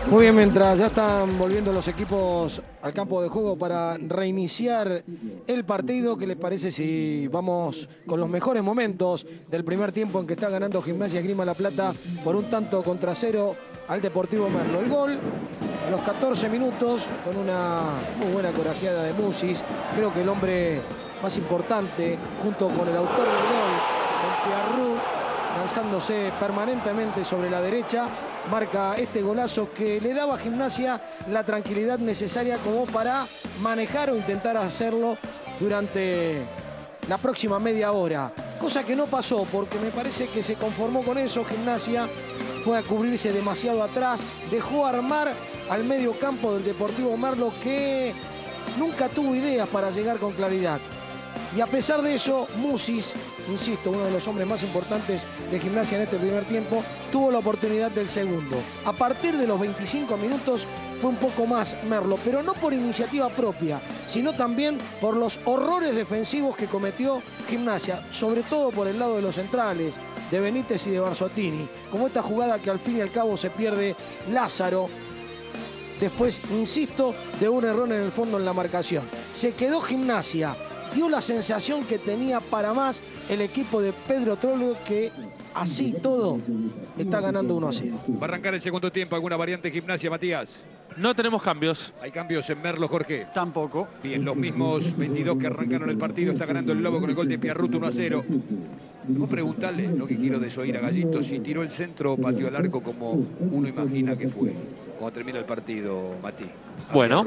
Muy bien, mientras ya están volviendo los equipos al campo de juego para reiniciar el partido, ¿qué les parece si vamos con los mejores momentos del primer tiempo en que está ganando Gimnasia Esgrima La Plata por 1-0 al Deportivo Merlo? El gol a los 14 minutos con una muy buena corajeada de Musis. Creo que el hombre más importante junto con el autor del gol, con Piarrú, lanzándose permanentemente sobre la derecha, marca este golazo que le daba a Gimnasia la tranquilidad necesaria como para manejar o intentar hacerlo durante la próxima media hora. Cosa que no pasó porque me parece que se conformó con eso. Gimnasia fue a cubrirse demasiado atrás, dejó armar al medio campo del Deportivo Merlo, que nunca tuvo ideas para llegar con claridad. Y a pesar de eso, Musis, insisto, uno de los hombres más importantes de Gimnasia en este primer tiempo, tuvo la oportunidad del segundo. A partir de los 25 minutos fue un poco más Merlo, pero no por iniciativa propia, sino también por los horrores defensivos que cometió Gimnasia, sobre todo por el lado de los centrales, de Benítez y de Barzottini, como esta jugada que al fin y al cabo se pierde Lázaro. Después, insisto, de un error en el fondo en la marcación. Se quedó Gimnasia. Dio la sensación que tenía para más el equipo de Pedro Troglio, que así todo está ganando 1-0. Va a arrancar el segundo tiempo. ¿Alguna variante Gimnasia, Matías? No tenemos cambios. ¿Hay cambios en Merlo, Jorge? Tampoco. Bien, los mismos 22 que arrancaron el partido. Está ganando el Lobo con el gol de Piarruto 1-0. Vamos a preguntarle lo que quiero desoír a Gallito, si tiró el centro o pateó el arco como uno imagina que fue. Cuando termina el partido, Mati. Bueno.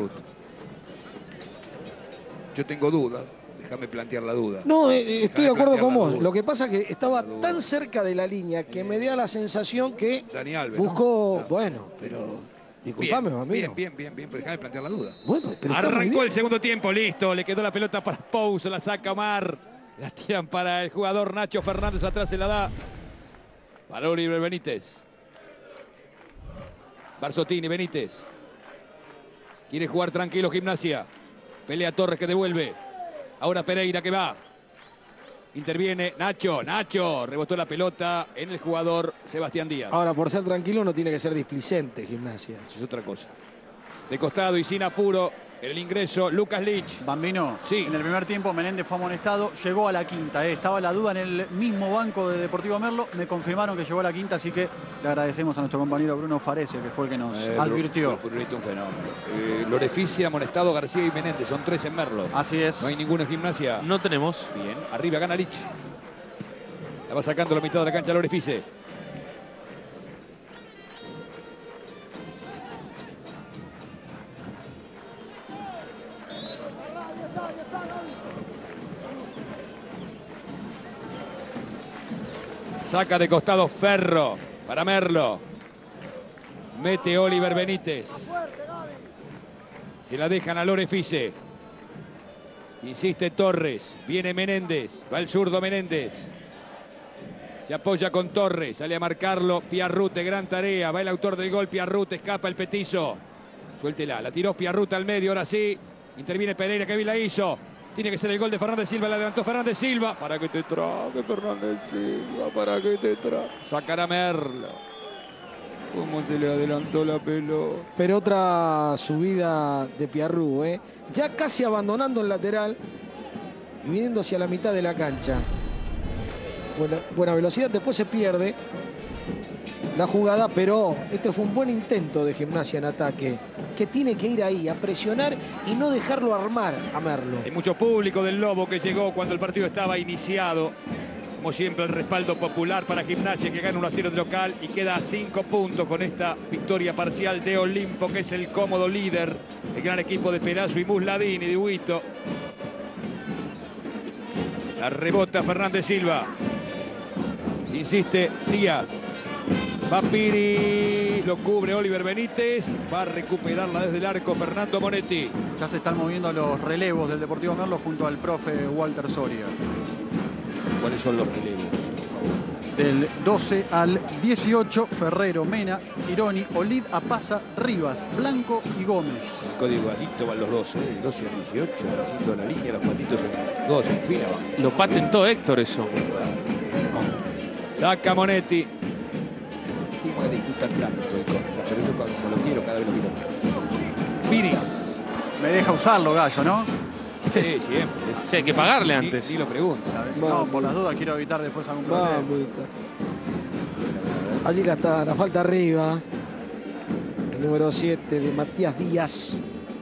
Yo tengo dudas. Déjame plantear la duda. No, estoy de acuerdo con vos. Lo que pasa es que estaba tan cerca de la línea que me da la sensación que Dani Alves, buscó... ¿no? Bueno, pero... Disculpame, amigo. Bien, pero déjame plantear la duda. Bueno, pero está muy arrancó bien. el segundo tiempo, listo. Le quedó la pelota para Pouso, la saca Omar. La tiran para el jugador Nacho Fernández, atrás se la da para Oliver Benítez. Barzottini, Benítez. Quiere jugar tranquilo Gimnasia. Pelea Torres que devuelve. Ahora Pereira que va. Interviene Nacho. Rebotó la pelota en el jugador Sebastián Díaz. Ahora, por ser tranquilo, no tiene que ser displicente Gimnasia. Eso es otra cosa. De costado y sin apuro, el ingreso, Lucas Lich. Bambino, sí. En el primer tiempo Menéndez fue amonestado, llegó a la quinta. Estaba la duda en el mismo banco de Deportivo Merlo, me confirmaron que llegó a la quinta, así que le agradecemos a nuestro compañero Bruno Farese, que fue el que nos advirtió. Brunito, un fenómeno. Loreficia, amonestado, García y Menéndez, son 3 en Merlo. Así es. No hay ninguno en Gimnasia. No tenemos. Bien, arriba gana Lich. La va sacando la mitad de la cancha Lorefice. Saca de costado Ferro para Merlo. Mete Oliver Benítez. Se la dejan a Lorefice. Insiste Torres. Viene Menéndez. Va el zurdo Menéndez. Se apoya con Torres. Sale a marcarlo Piarrute. Gran tarea. Va el autor del gol Piarrute. Escapa el petizo. Suéltela. La tiró Piarrute al medio. Ahora sí. Interviene Pereira, que bien la hizo. Tiene que ser el gol de Fernández Silva. La adelantó Fernández Silva. Para que te trague, Fernández Silva. Para que te trague. Sacará Merlo. Cómo se le adelantó la pelota. Pero otra subida de Piarrú, ya casi abandonando el lateral y viniendo hacia la mitad de la cancha. Buena velocidad, después se pierde la jugada, pero este fue un buen intento de Gimnasia en ataque, que tiene que ir ahí a presionar y no dejarlo armar a Merlo. Hay mucho público del Lobo que llegó cuando el partido estaba iniciado. Como siempre, el respaldo popular para Gimnasia, que gana 1-0 de local y queda a 5 puntos con esta victoria parcial de Olimpo, que es el cómodo líder. El gran equipo de Perazo y Musladini, de Huito. La rebota Fernández Silva. Insiste Díaz. Va Piri, lo cubre Oliver Benítez. Va a recuperarla desde el arco Fernando Monetti. Ya se están moviendo los relevos del Deportivo Merlo junto al profe Walter Soria. ¿Cuáles son los relevos, por favor? Del 12 al 18, Ferrero, Mena, Gironi, Olid, Apaza, Rivas, Blanco y Gómez. El código Gallito van los 12, el 12 al 18, haciendo la línea, los patitos todos en fila. Lo patentó Héctor eso. Saca Monetti. estima que le discutan tanto el contra, pero yo como lo quiero, cada vez lo quiero más. Piris. Me deja usarlo, Gallo, ¿no? Sí, siempre. Sí, hay que pagarle antes. Ni lo pregunto. No, por las dudas quiero evitar después algún problema. Mamita. Allí está la falta arriba. El número 7 de Matías Díaz.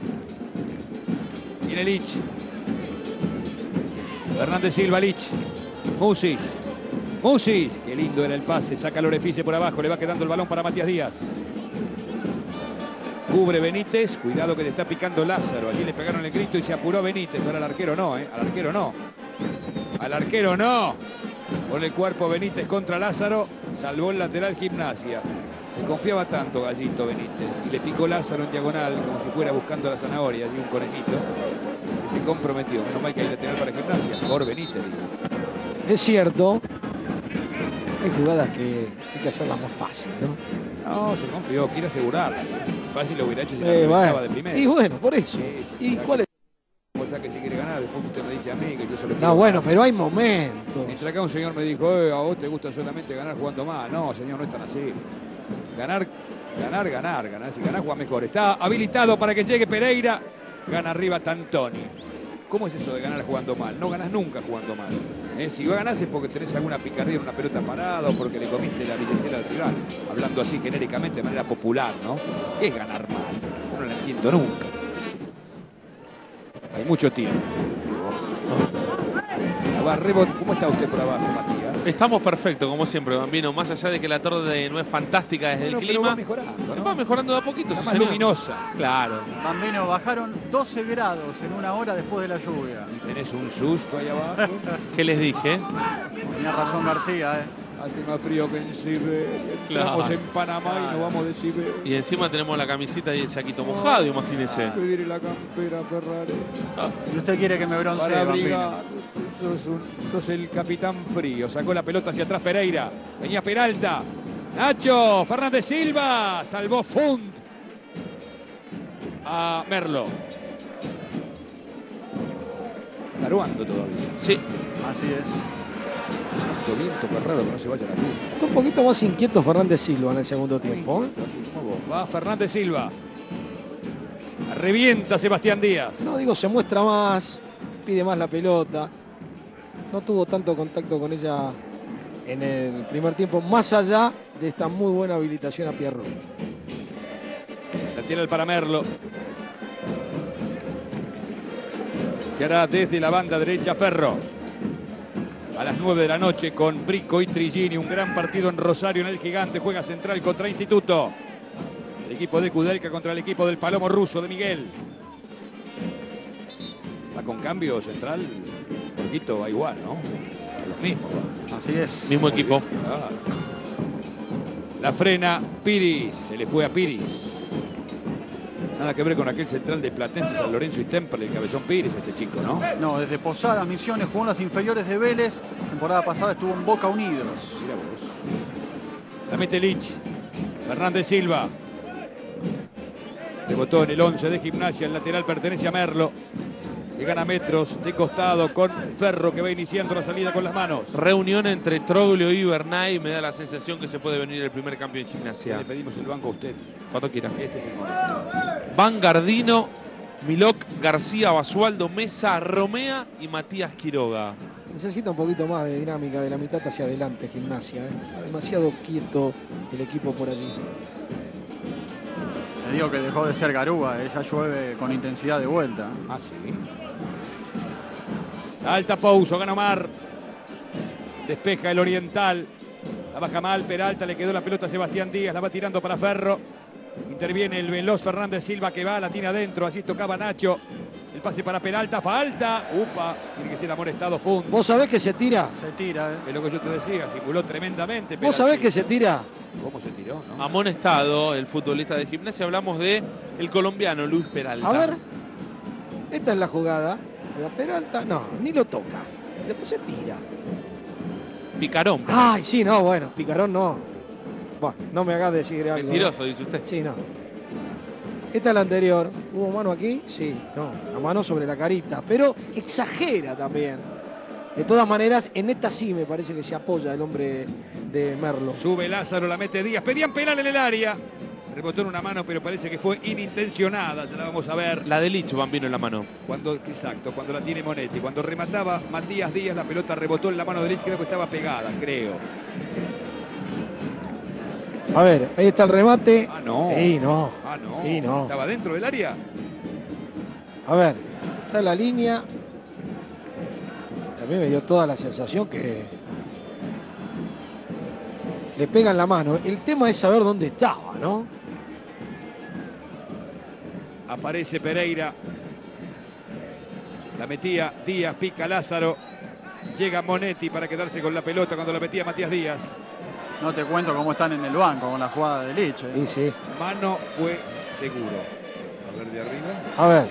Viene Lich. Fernández Silva, Lich. Musis. Musis. Qué lindo era el pase. Saca el Orefice por abajo. Le va quedando el balón para Matías Díaz. Cubre Benítez. Cuidado que le está picando Lázaro. Allí le pegaron el grito y se apuró Benítez. Ahora al arquero no, ¿eh? Al arquero no. Al arquero no. Con el cuerpo Benítez contra Lázaro. Salvó el lateral Gimnasia. Se confiaba tanto Gallito Benítez. Y le picó Lázaro en diagonal, como si fuera buscando la zanahoria. Y un conejito que se comprometió. Menos mal que hay lateral para Gimnasia. Por Benítez, digo. Es cierto. Hay jugadas que hay que hacerlas más fácil, ¿no? No, se confió, quiere asegurar. Fácil lo hubiera hecho si la estaba de primera. Y bueno, por eso. ¿Y cuál es? O sea que si quiere ganar, después usted me dice a mí que yo solo quiero No, bueno, ganar. pero hay momentos. Mientras acá un señor me dijo, a vos te gusta solamente ganar jugando mal. No, señor, no es tan así. Ganar. Si ganás, juega mejor. Está habilitado para que llegue Pereira. Gana arriba Tantoni. ¿Cómo es eso de ganar jugando mal? No ganás nunca jugando mal. Si ganás es porque tenés alguna picardía en una pelota parada o porque le comiste la billetera al rival. Hablando así genéricamente de manera popular, ¿no? ¿Qué es ganar mal? Yo no lo entiendo nunca. Hay mucho tiempo. ¿Cómo está usted por abajo, Matías? Estamos perfectos, como siempre, Bambino. Más allá de que la tarde no es fantástica desde el clima. Va mejorando, ¿no? Va mejorando de a poquito. Está sí, más señor. luminosa. Claro. Bambino, bajaron 12 grados en una hora después de la lluvia. Tenés un susto ahí abajo. ¿Qué les dije? Tenía razón García, ¿eh? Hace más frío que en Siberia. Entramos Claro. en Panamá y nos vamos de Siberia. Y encima tenemos la camisita y el saquito mojado, imagínese. Pedir la campera Ferrari. Y usted quiere que me broncee, Para Bambino. abrigar. Sos el capitán frío. Sacó la pelota hacia atrás Pereira. Venía Peralta. Nacho. Fernández Silva. Salvó Fund. A Merlo. Garuando todavía. Sí. Así es. Tanto viento, qué raro que no se vaya la lluvia. Está un poquito más inquieto Fernández Silva en el segundo tiempo. Va Fernández Silva. Revienta Sebastián Díaz. No, digo, se muestra más, pide más la pelota. No tuvo tanto contacto con ella en el primer tiempo, más allá de esta muy buena habilitación a Pierro. La tiene el para Merlo. Que hará desde la banda derecha Ferro. A las 9 de la noche con Brico y Trigini. Un gran partido en Rosario en el Gigante. Juega Central contra Instituto. El equipo de Kudelka contra el equipo del Palomo Ruso de Miguel. Va con cambio Central. Poquito va igual, ¿no? A los mismos va. Así es. Mismo equipo. Claro. La frena Piris. Se le fue a Piris. Nada que ver con aquel central de Platense, San Lorenzo y Temple, el cabezón Piris, este chico, ¿no? No, desde Posadas, Misiones, jugó en las inferiores de Vélez. Temporada pasada estuvo en Boca Unidos. Mira vos. La mete Lich. Fernández Silva. Rebotó en el 11 de Gimnasia. El lateral pertenece a Merlo, que gana metros de costado con Ferro, que va iniciando la salida con las manos. Reunión entre Troglio y Bernay. Me da la sensación que se puede venir el primer cambio en Gimnasia. Le pedimos el banco a usted. Cuando quiera. Este es el momento. Vangardino, Milok, García, Basualdo, Mesa, Romea y Matías Quiroga. Necesita un poquito más de dinámica de la mitad hacia adelante Gimnasia. Está demasiado quieto el equipo por allí. Le digo que dejó de ser Garúa, ya llueve con intensidad de vuelta. Ah, sí. Salta Pouso, gana Omar. Despeja el Oriental. La baja mal, Peralta, le quedó la pelota a Sebastián Díaz, la va tirando para Ferro. Interviene el veloz Fernández Silva que va, la tiene adentro, allí tocaba Nacho. El pase para Peralta, falta. Upa, tiene que ser amonestado Fund. ¿Vos sabés que se tira? Se tira, ¿eh? Es lo que yo te decía, simuló tremendamente. ¿Vos sabés que se tira? ¿Cómo se tiró? ¿No? Amonestado el futbolista de Gimnasia. Hablamos de el colombiano Luis Peralta. A ver, esta es la jugada. La Peralta, no, ni lo toca. Después se tira. Picarón. Ay, sí, no, bueno, Picarón no. Bueno, no me hagas decir algo. Mentiroso, dice usted. Sí, no. Esta es la anterior. ¿Hubo mano aquí? Sí, no. La mano sobre la carita. Pero exagera también. De todas maneras, en esta sí me parece que se apoya el hombre de Merlo. Sube Lázaro, la mete Díaz. Pedían penal en el área. Rebotó en una mano, pero parece que fue inintencionada. Ya la vamos a ver. La de Lich, Bambino, en la mano. Exacto, cuando la tiene Monetti. Cuando remataba Matías Díaz, la pelota rebotó en la mano de Lich. Creo que estaba pegada, creo. A ver, ahí está el remate. Ah, no. Sí, no. Ah, no. Sí, no. ¿Estaba dentro del área? A ver, está la línea. A mí me dio toda la sensación que le pegan la mano. El tema es saber dónde estaba, ¿no? Aparece Pereira. La metía Díaz, pica Lázaro. Llega Monetti para quedarse con la pelota cuando la metía Matías Díaz. No te cuento cómo están en el banco con la jugada de Lich. Sí, sí. Mano fue seguro. A ver de arriba. A ver.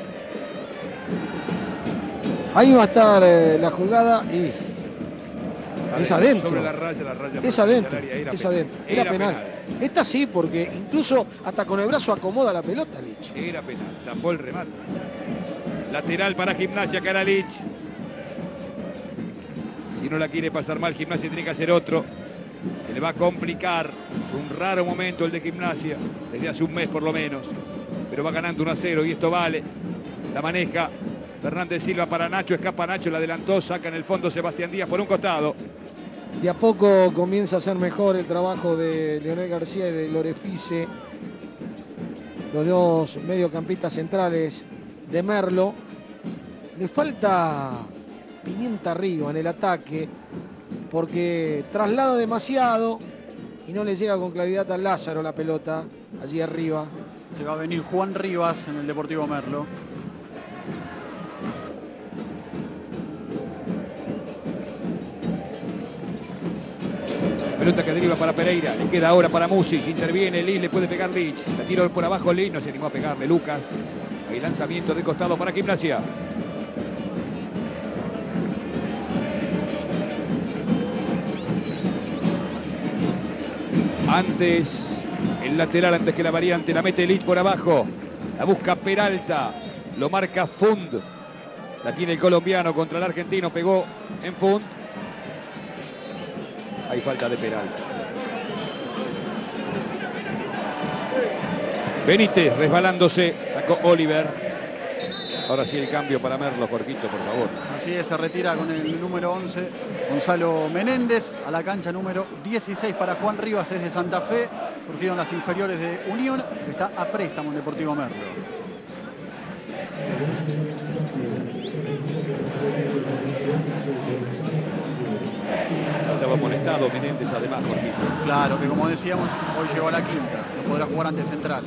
Ahí va a estar la jugada y es adentro. Sobre la raya Es adentro. Era Es penal. adentro. Era penal. Esta sí, porque incluso hasta con el brazo acomoda la pelota, Lich. Era penal. Tapó el remate. Lateral para Gimnasia, cara Lich. Si no la quiere pasar mal, Gimnasia tiene que hacer otro. Se le va a complicar. Es un raro momento el de Gimnasia. Desde hace un mes por lo menos. Pero va ganando 1-0 y esto vale. La maneja Fernández Silva para Nacho. Escapa Nacho, la adelantó. Saca en el fondo Sebastián Díaz por un costado. De a poco comienza a ser mejor el trabajo de Leonel García y de Lorefice. Los dos mediocampistas centrales de Merlo. Le falta pimienta arriba en el ataque, porque traslada demasiado y no le llega con claridad a Lázaro la pelota allí arriba. Se va a venir Juan Rivas en el Deportivo Merlo. Pelota que deriva para Pereira. Le queda ahora para Musis. Interviene Lich, le puede pegar Lich. La tira por abajo Lich, no se animó a pegarle Lucas. Hay lanzamiento de costado para Gimnasia. Antes, el lateral antes que la variante, la mete Lich por abajo. La busca Peralta. Lo marca Fund. La tiene el colombiano contra el argentino. Pegó en Fund. Hay falta de Peralta. Benítez resbalándose. Sacó Oliver. Ahora sí el cambio para Merlo, Jorgito, por favor. Así es, se retira con el número 11 Gonzalo Menéndez. A la cancha número 16 para Juan Rivas, es de Santa Fe. Surgido en las inferiores de Unión. Está a préstamo en Deportivo Merlo. Estaba molestado Menéndez además, Jorgito. Claro, que como decíamos, hoy llegó a la quinta. No podrá jugar ante Central.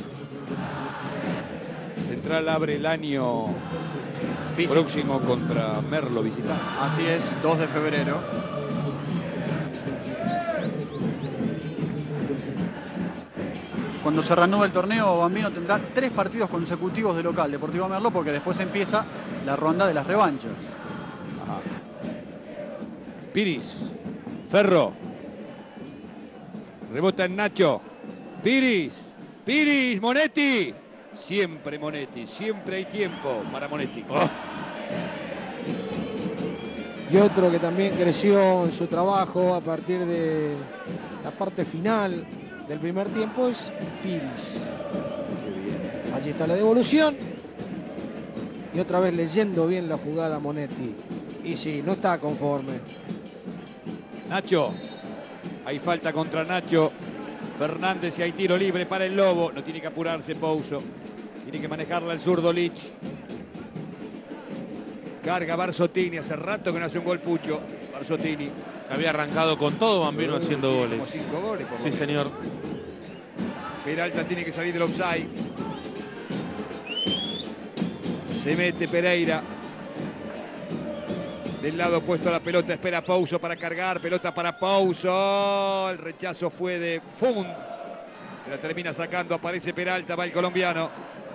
Central abre el año próximo contra Merlo visitante. Así es, 2 de febrero. Cuando se reanude el torneo, Bambino tendrá 3 partidos consecutivos de local, Deportivo Merlo, porque después empieza la ronda de las revanchas. Ajá. Piris. Ferro. Rebota en Nacho. Piris. Piris. Monetti. Siempre Monetti. Siempre hay tiempo para Monetti. Oh. Y otro que también creció en su trabajo a partir de la parte final del primer tiempo es Piris. Allí está la devolución. Y otra vez leyendo bien la jugada Monetti. Y sí, no está conforme. Nacho. Hay falta contra Nacho. Fernández y hay tiro libre para el Lobo. No tiene que apurarse Pouso. Tiene que manejarla el zurdo Lich. Carga Barzottini. Hace rato que no hace un gol Pucho. Barzottini. Había arrancado con todo Bambino haciendo goles. Como 5 goles por Sí, señor. Peralta tiene que salir del offside. Se mete Pereira. Del lado opuesto a la pelota espera Pouso para cargar. Pelota para Pouso. El rechazo fue de Fund. Que la termina sacando. Aparece Peralta. Va el colombiano.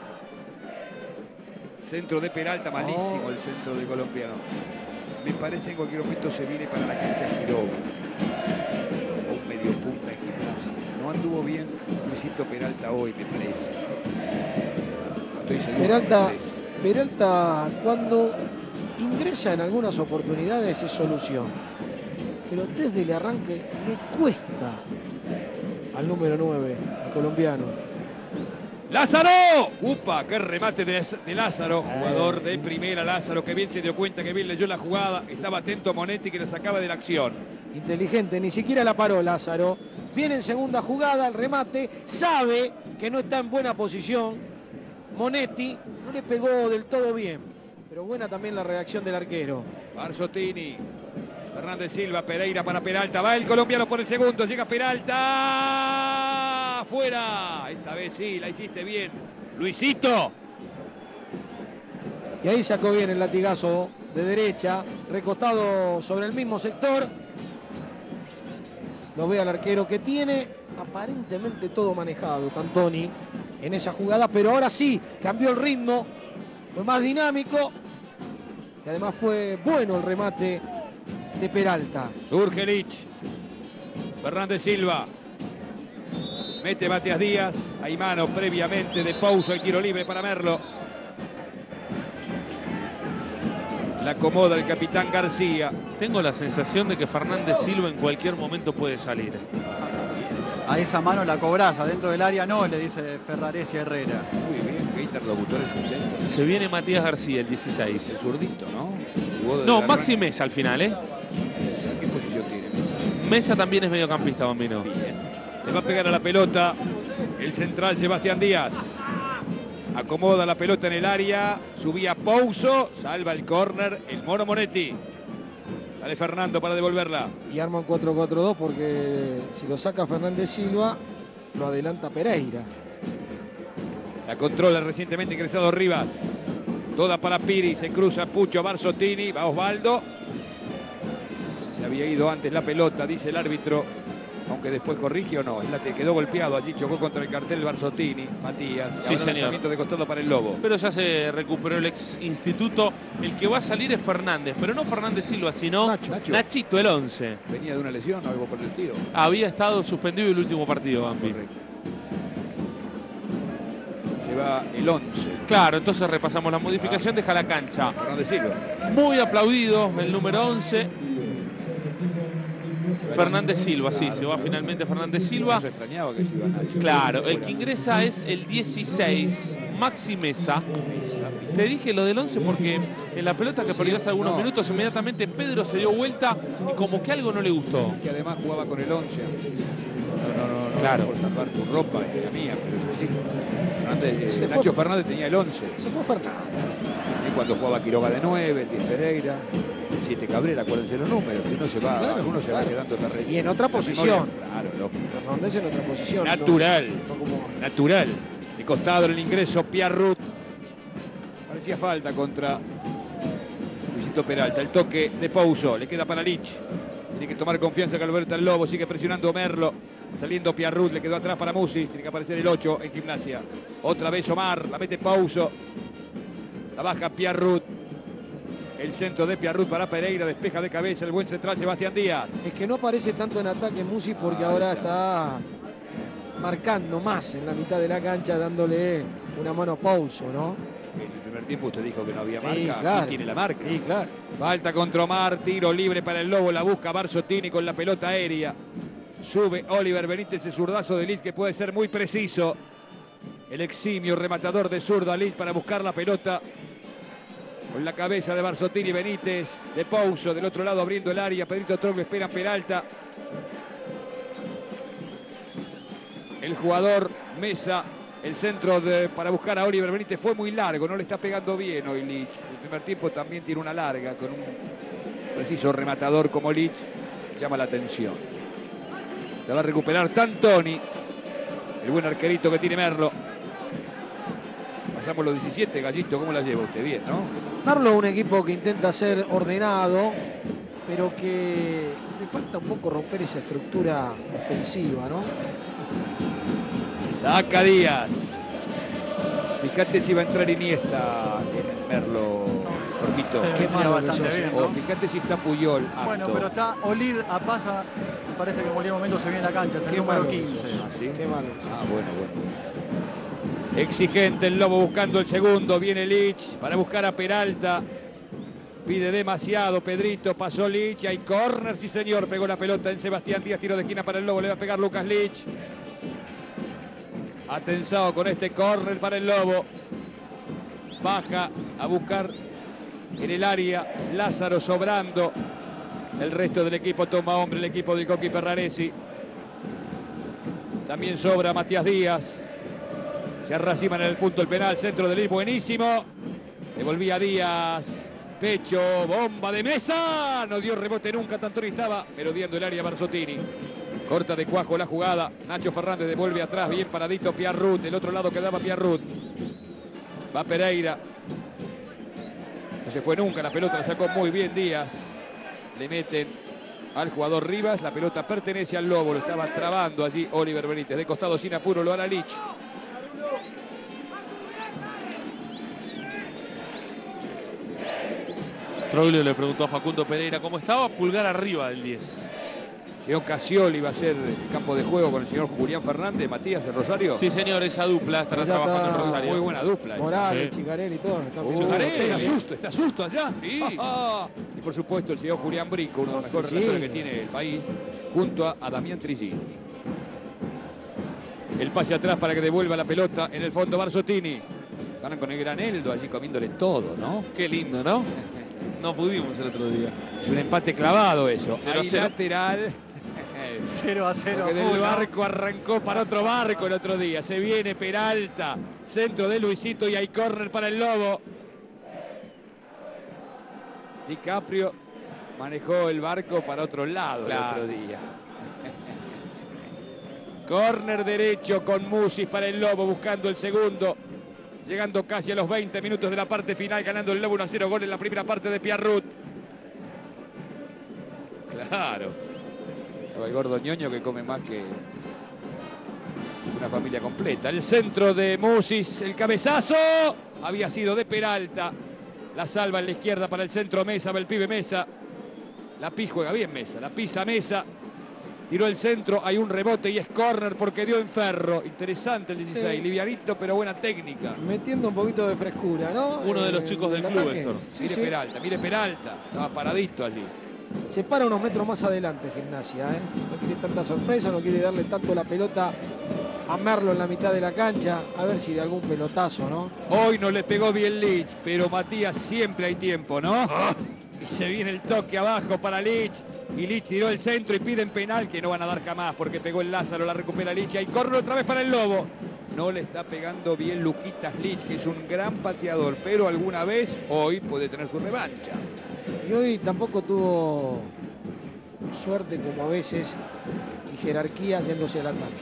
Centro de Peralta. Malísimo el centro del colombiano. Me parece en cualquier momento se viene para la cancha Quiroga. O un medio punta en Gimnasia. No anduvo bien Luisito Peralta hoy, me parece. No estoy seguro. Peralta cuando ingresa en algunas oportunidades es solución. pero desde el arranque le cuesta al número 9, al colombiano. ¡Lázaro! ¡Upa! ¡Qué remate de Lázaro! Jugador de primera, Lázaro, que bien se dio cuenta, que bien leyó la jugada. Estaba atento a Monetti, que lo sacaba de la acción. Inteligente, ni siquiera la paró Lázaro. Viene en segunda jugada, el remate. Sabe que no está en buena posición. Monetti no le pegó del todo bien. Pero buena también la reacción del arquero. Barzottini. Fernández Silva, Pereira para Peralta. Va el colombiano por el segundo. Llega Peralta. ¡Fuera! Esta vez sí, la hiciste bien. Luisito. Y ahí sacó bien el latigazo de derecha. Recostado sobre el mismo sector. Lo ve al arquero, que tiene aparentemente todo manejado, Tantoni, en esa jugada. Pero ahora sí, cambió el ritmo. Fue más dinámico. Y además fue bueno el remate de Peralta. Surge Lich. Fernández Silva. Mete Matías Díaz. Hay mano previamente de Pouso. Hay tiro libre para Merlo. La acomoda el capitán García. Tengo la sensación de que Fernández Silva en cualquier momento puede salir. A esa mano la cobrás, adentro del área no, le dice Ferraresi a Herrera. Muy bien, qué interlocutor es usted. Se viene Matías García, el 16. El zurdito, ¿no? No, Maxi Mesa al final, ¿eh? ¿Qué posición tiene Mesa? Mesa también es mediocampista, Bambino. Bien. Le va a pegar a la pelota el central Sebastián Díaz. Acomoda la pelota en el área. Subía Pouso. Salva el córner el Mono Monetti. Dale Fernando para devolverla. Y arma un 4-4-2 porque si lo saca Fernández Silva, lo adelanta Pereira. La controla el recientemente ingresado Rivas. Toda para Piri. Se cruza Pucho, Barzottini. Va Osvaldo. Se había ido antes la pelota, dice el árbitro. Aunque después corrige o no. Es la que quedó golpeado. Allí chocó contra el cartel Barzottini. Matías. Sí, señor. Lanzamiento de costado para el Lobo. Pero ya se recuperó el ex instituto. El que va a salir es Fernández. Pero no Fernández Silva, sino Nacho. Nachito, el 11. Venía de una lesión o algo por el tiro. Había estado suspendido el último partido, Bambi. Correcto. Se va el 11. Claro, entonces repasamos la modificación. Deja la cancha. Fernández Silva. Muy aplaudido el número 11. Fernández Silva, sí, se va finalmente Fernández Silva. No se extrañaba que se iba Nacho. Claro, el que ingresa es el 16, Maxi Mesa. Te dije lo del 11 porque en la pelota que perdió hace algunos minutos, inmediatamente Pedro se dio vuelta y como que algo no le gustó. Que además jugaba con el 11 antes. No, Claro. por salvar tu ropa y la mía, pero es así. Se Nacho fue. Fernández tenía el 11. Se fue Fernández. Y cuando jugaba Quiroga de 9, el 10 Pereira, el 7 Cabrera, acuérdense los números. Si uno se va, claro, uno se va claro. quedando en la red. Y en otra La posición. memoria, claro, lógico. Fernández en otra posición. Natural. No como... Natural. De costado en el ingreso, Pierrut. Parecía falta contra Luisito Peralta. El toque de Pouso. Le queda para Lich. Tiene que tomar confianza Calberto el Lobo. Sigue presionando Merlo. Saliendo Pierrut. Le quedó atrás para Musis. Tiene que aparecer el 8 en Gimnasia. Otra vez Omar. La mete Pouso. La baja Pierrut. El centro de Pierrut para Pereira. Despeja de cabeza el buen central Sebastián Díaz. Es que no aparece tanto en ataque Musi porque ahora está marcando más en la mitad de la cancha, dándole una mano a Pouso, ¿no? En el primer tiempo usted dijo que no había marca. Sí, Aquí claro. tiene la marca. Sí, claro. Falta contra Omar, tiro libre para el Lobo, la busca Barzottini con la pelota aérea. Sube Oliver Benítez, ese zurdazo de Lich que puede ser muy preciso. El eximio rematador de zurda Lich para buscar la pelota. Con la cabeza de Barzottini, Benítez, de Pouso, del otro lado abriendo el área. Pedrito Troglio espera Peralta. El jugador Mesa, el centro para buscar a Oliver Benítez fue muy largo, no le está pegando bien hoy Lich. El primer tiempo también tiene una larga con un preciso rematador como Lich. Llama la atención. La va a recuperar Tantoni, el buen arquerito que tiene Merlo. Pasamos los 17, Gallito, ¿cómo la lleva usted? Bien, ¿no? Merlo, un equipo que intenta ser ordenado, pero que le falta un poco romper esa estructura ofensiva, ¿no? Saca Díaz. Fíjate si va a entrar Iniesta en Merlo, Jorgito. Vendría bastante bien, O ¿no? fíjate si está Puyol apto. Bueno, pero está Olid a pasa. Me parece que en cualquier momento se viene la cancha. Es el Qué número malo 15. ¿Ah, sí? Qué malo. Ah, bueno. Exigente el Lobo buscando el segundo. Viene Lich para buscar a Peralta. Pide demasiado Pedrito, pasó Lich, hay córner, sí señor, pegó la pelota en Sebastián Díaz, tiro de esquina para el Lobo, le va a pegar Lucas Lich. Atensado con este córner para el Lobo. Baja a buscar en el área Lázaro sobrando. El resto del equipo toma hombre, el equipo del Coqui Ferraresi. También sobra Matías Díaz. Se arraciman en el punto del penal, centro del Lich, buenísimo. Devolvía Díaz. Pecho, bomba de Mesa. No dio rebote nunca, tanto ni estaba merodeando el área Barzottini. Corta de cuajo la jugada. Nacho Fernández devuelve atrás, bien paradito Pierrut. Del otro lado quedaba Pierrut. Va Pereira. No se fue nunca, la pelota la sacó muy bien Díaz. Le meten al jugador Rivas. La pelota pertenece al Lobo, lo estaba trabando allí Oliver Benítez. De costado sin apuro lo hará Lich. Troglio le preguntó a Facundo Pereira cómo estaba, pulgar arriba del 10. El señor Casioli va a ser el campo de juego con el señor Julián Fernández, Matías en Rosario. Sí, señor, esa dupla estará Ya trabajando está. en Rosario. Muy buena dupla esa. Morales, Sí. Chicarelli y todo. Chicarelli. Está susto allá. Sí. Y por supuesto el señor Julián Brico, uno de los mejores Sí. relatores que tiene el país, junto a Damián Trigini. El pase atrás para que devuelva la pelota en el fondo Barzottini. Están con el Graneldo allí comiéndole todo, ¿no? Qué lindo, ¿no? No pudimos el otro día. Es un empate clavado eso. 0-0. Hay lateral. 0-0. Porque del barco arrancó para otro barco el otro día. Se viene Peralta, centro de Luisito y hay córner para el Lobo. DiCaprio manejó el barco para otro lado Claro. el otro día. Córner derecho con Musis para el Lobo buscando el segundo. Llegando casi a los 20 minutos de la parte final, ganando el Lobo 1-0, gol en la primera parte de Pierrut. Claro. El gordo ñoño que come más que una familia completa. El centro de Musis, el cabezazo había sido de Peralta. La salva en la izquierda para el centro Mesa, va el pibe Mesa. La juega bien Mesa, la pisa Mesa. Tiró el centro, hay un rebote y es córner porque dio en Ferro. Interesante el 16, Sí. livianito pero buena técnica. Metiendo un poquito de frescura, ¿no? Uno de los chicos del club, ataque. Héctor. Sí, Mire sí. Peralta, mire Peralta. Estaba paradito allí. Se para unos metros más adelante Gimnasia, ¿eh? No quiere tanta sorpresa, no quiere darle tanto la pelota a Merlo en la mitad de la cancha. A ver si de algún pelotazo, ¿no? Hoy no le pegó bien Lich, pero Matías siempre hay tiempo, ¿no? Y se viene el toque abajo para Lich. Y Lich tiró el centro y piden penal que no van a dar jamás porque pegó el Lázaro, la recupera Lich. Y corre otra vez para el Lobo. No le está pegando bien Luquitas Lich, que es un gran pateador, pero alguna vez hoy puede tener su revancha. Y hoy tampoco tuvo suerte como a veces y jerarquía yéndose al ataque.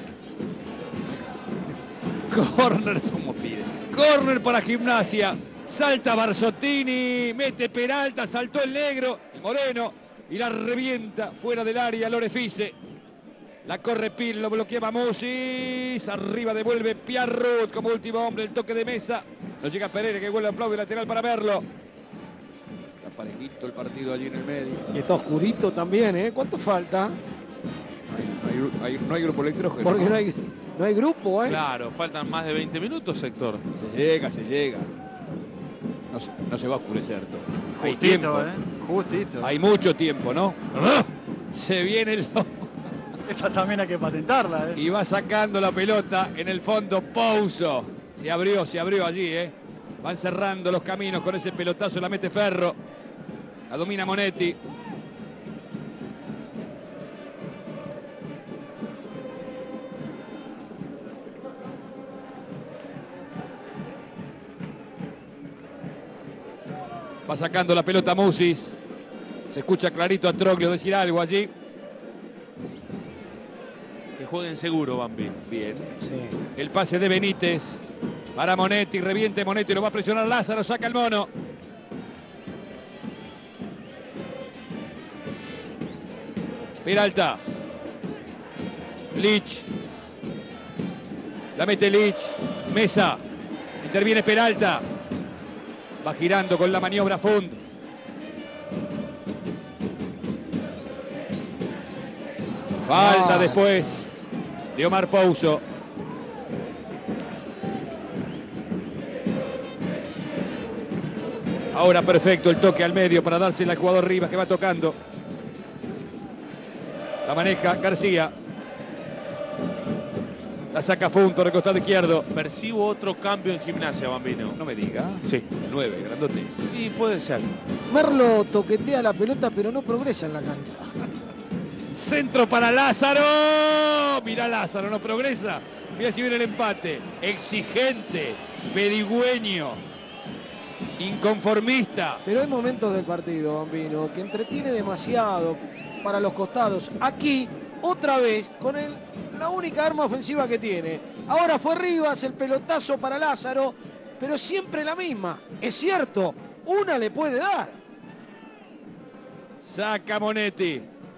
Córner, como pide. Córner para Gimnasia. Salta Barzottini, mete Peralta, saltó el negro, el moreno, y la revienta fuera del área Lorefice. La corre Pil, lo bloqueaba Musis. Arriba devuelve Pierrut como último hombre, el toque de Mesa. No llega Pereira que vuelve aplaude lateral para verlo. Está parejito el partido allí en el medio. Y está oscurito también, ¿eh? ¿Cuánto falta? No hay grupo electrógeno. Porque no hay grupo, ¿eh? Claro, faltan más de 20 minutos, Héctor. Se llega. No se va a oscurecer todo. Hay Justito, tiempo. Justito. Hay mucho tiempo, ¿no? Se viene el Lobo Esa también hay que patentarla, y va sacando la pelota en el fondo Pouso. Se abrió allí, ¿eh? Van cerrando los caminos con ese pelotazo, la mete Ferro. La domina Monetti. Va sacando la pelota Musis. Se escucha clarito a Troglio decir algo allí. Que jueguen seguro, Bambi. Bien. Sí. El pase de Benítez para Monetti. Reviente Monetti, lo va a presionar Lázaro. Saca el mono. Peralta. Lich. La mete Lich. Mesa. Interviene Peralta. Va girando con la maniobra Fund. Falta después de Omar Pouso. Ahora perfecto el toque al medio para dársela al jugador Rivas que va tocando. La maneja García. La saca Funto, recostado izquierdo. Percibo otro cambio en Gimnasia, Bambino. No me diga. Sí. El 9, grandote. Y puede ser. Merlo toquetea la pelota, pero no progresa en la cancha. Centro para Lázaro. Mirá Lázaro, no progresa. Mira si viene el empate. Exigente, pedigüeño, inconformista. Pero hay momentos del partido, Bambino, que entretiene demasiado para los costados. Aquí, otra vez, con la única arma ofensiva que tiene. Ahora fue Rivas, el pelotazo para Lázaro, pero siempre la misma. Es cierto, una le puede dar. Saca Monetti.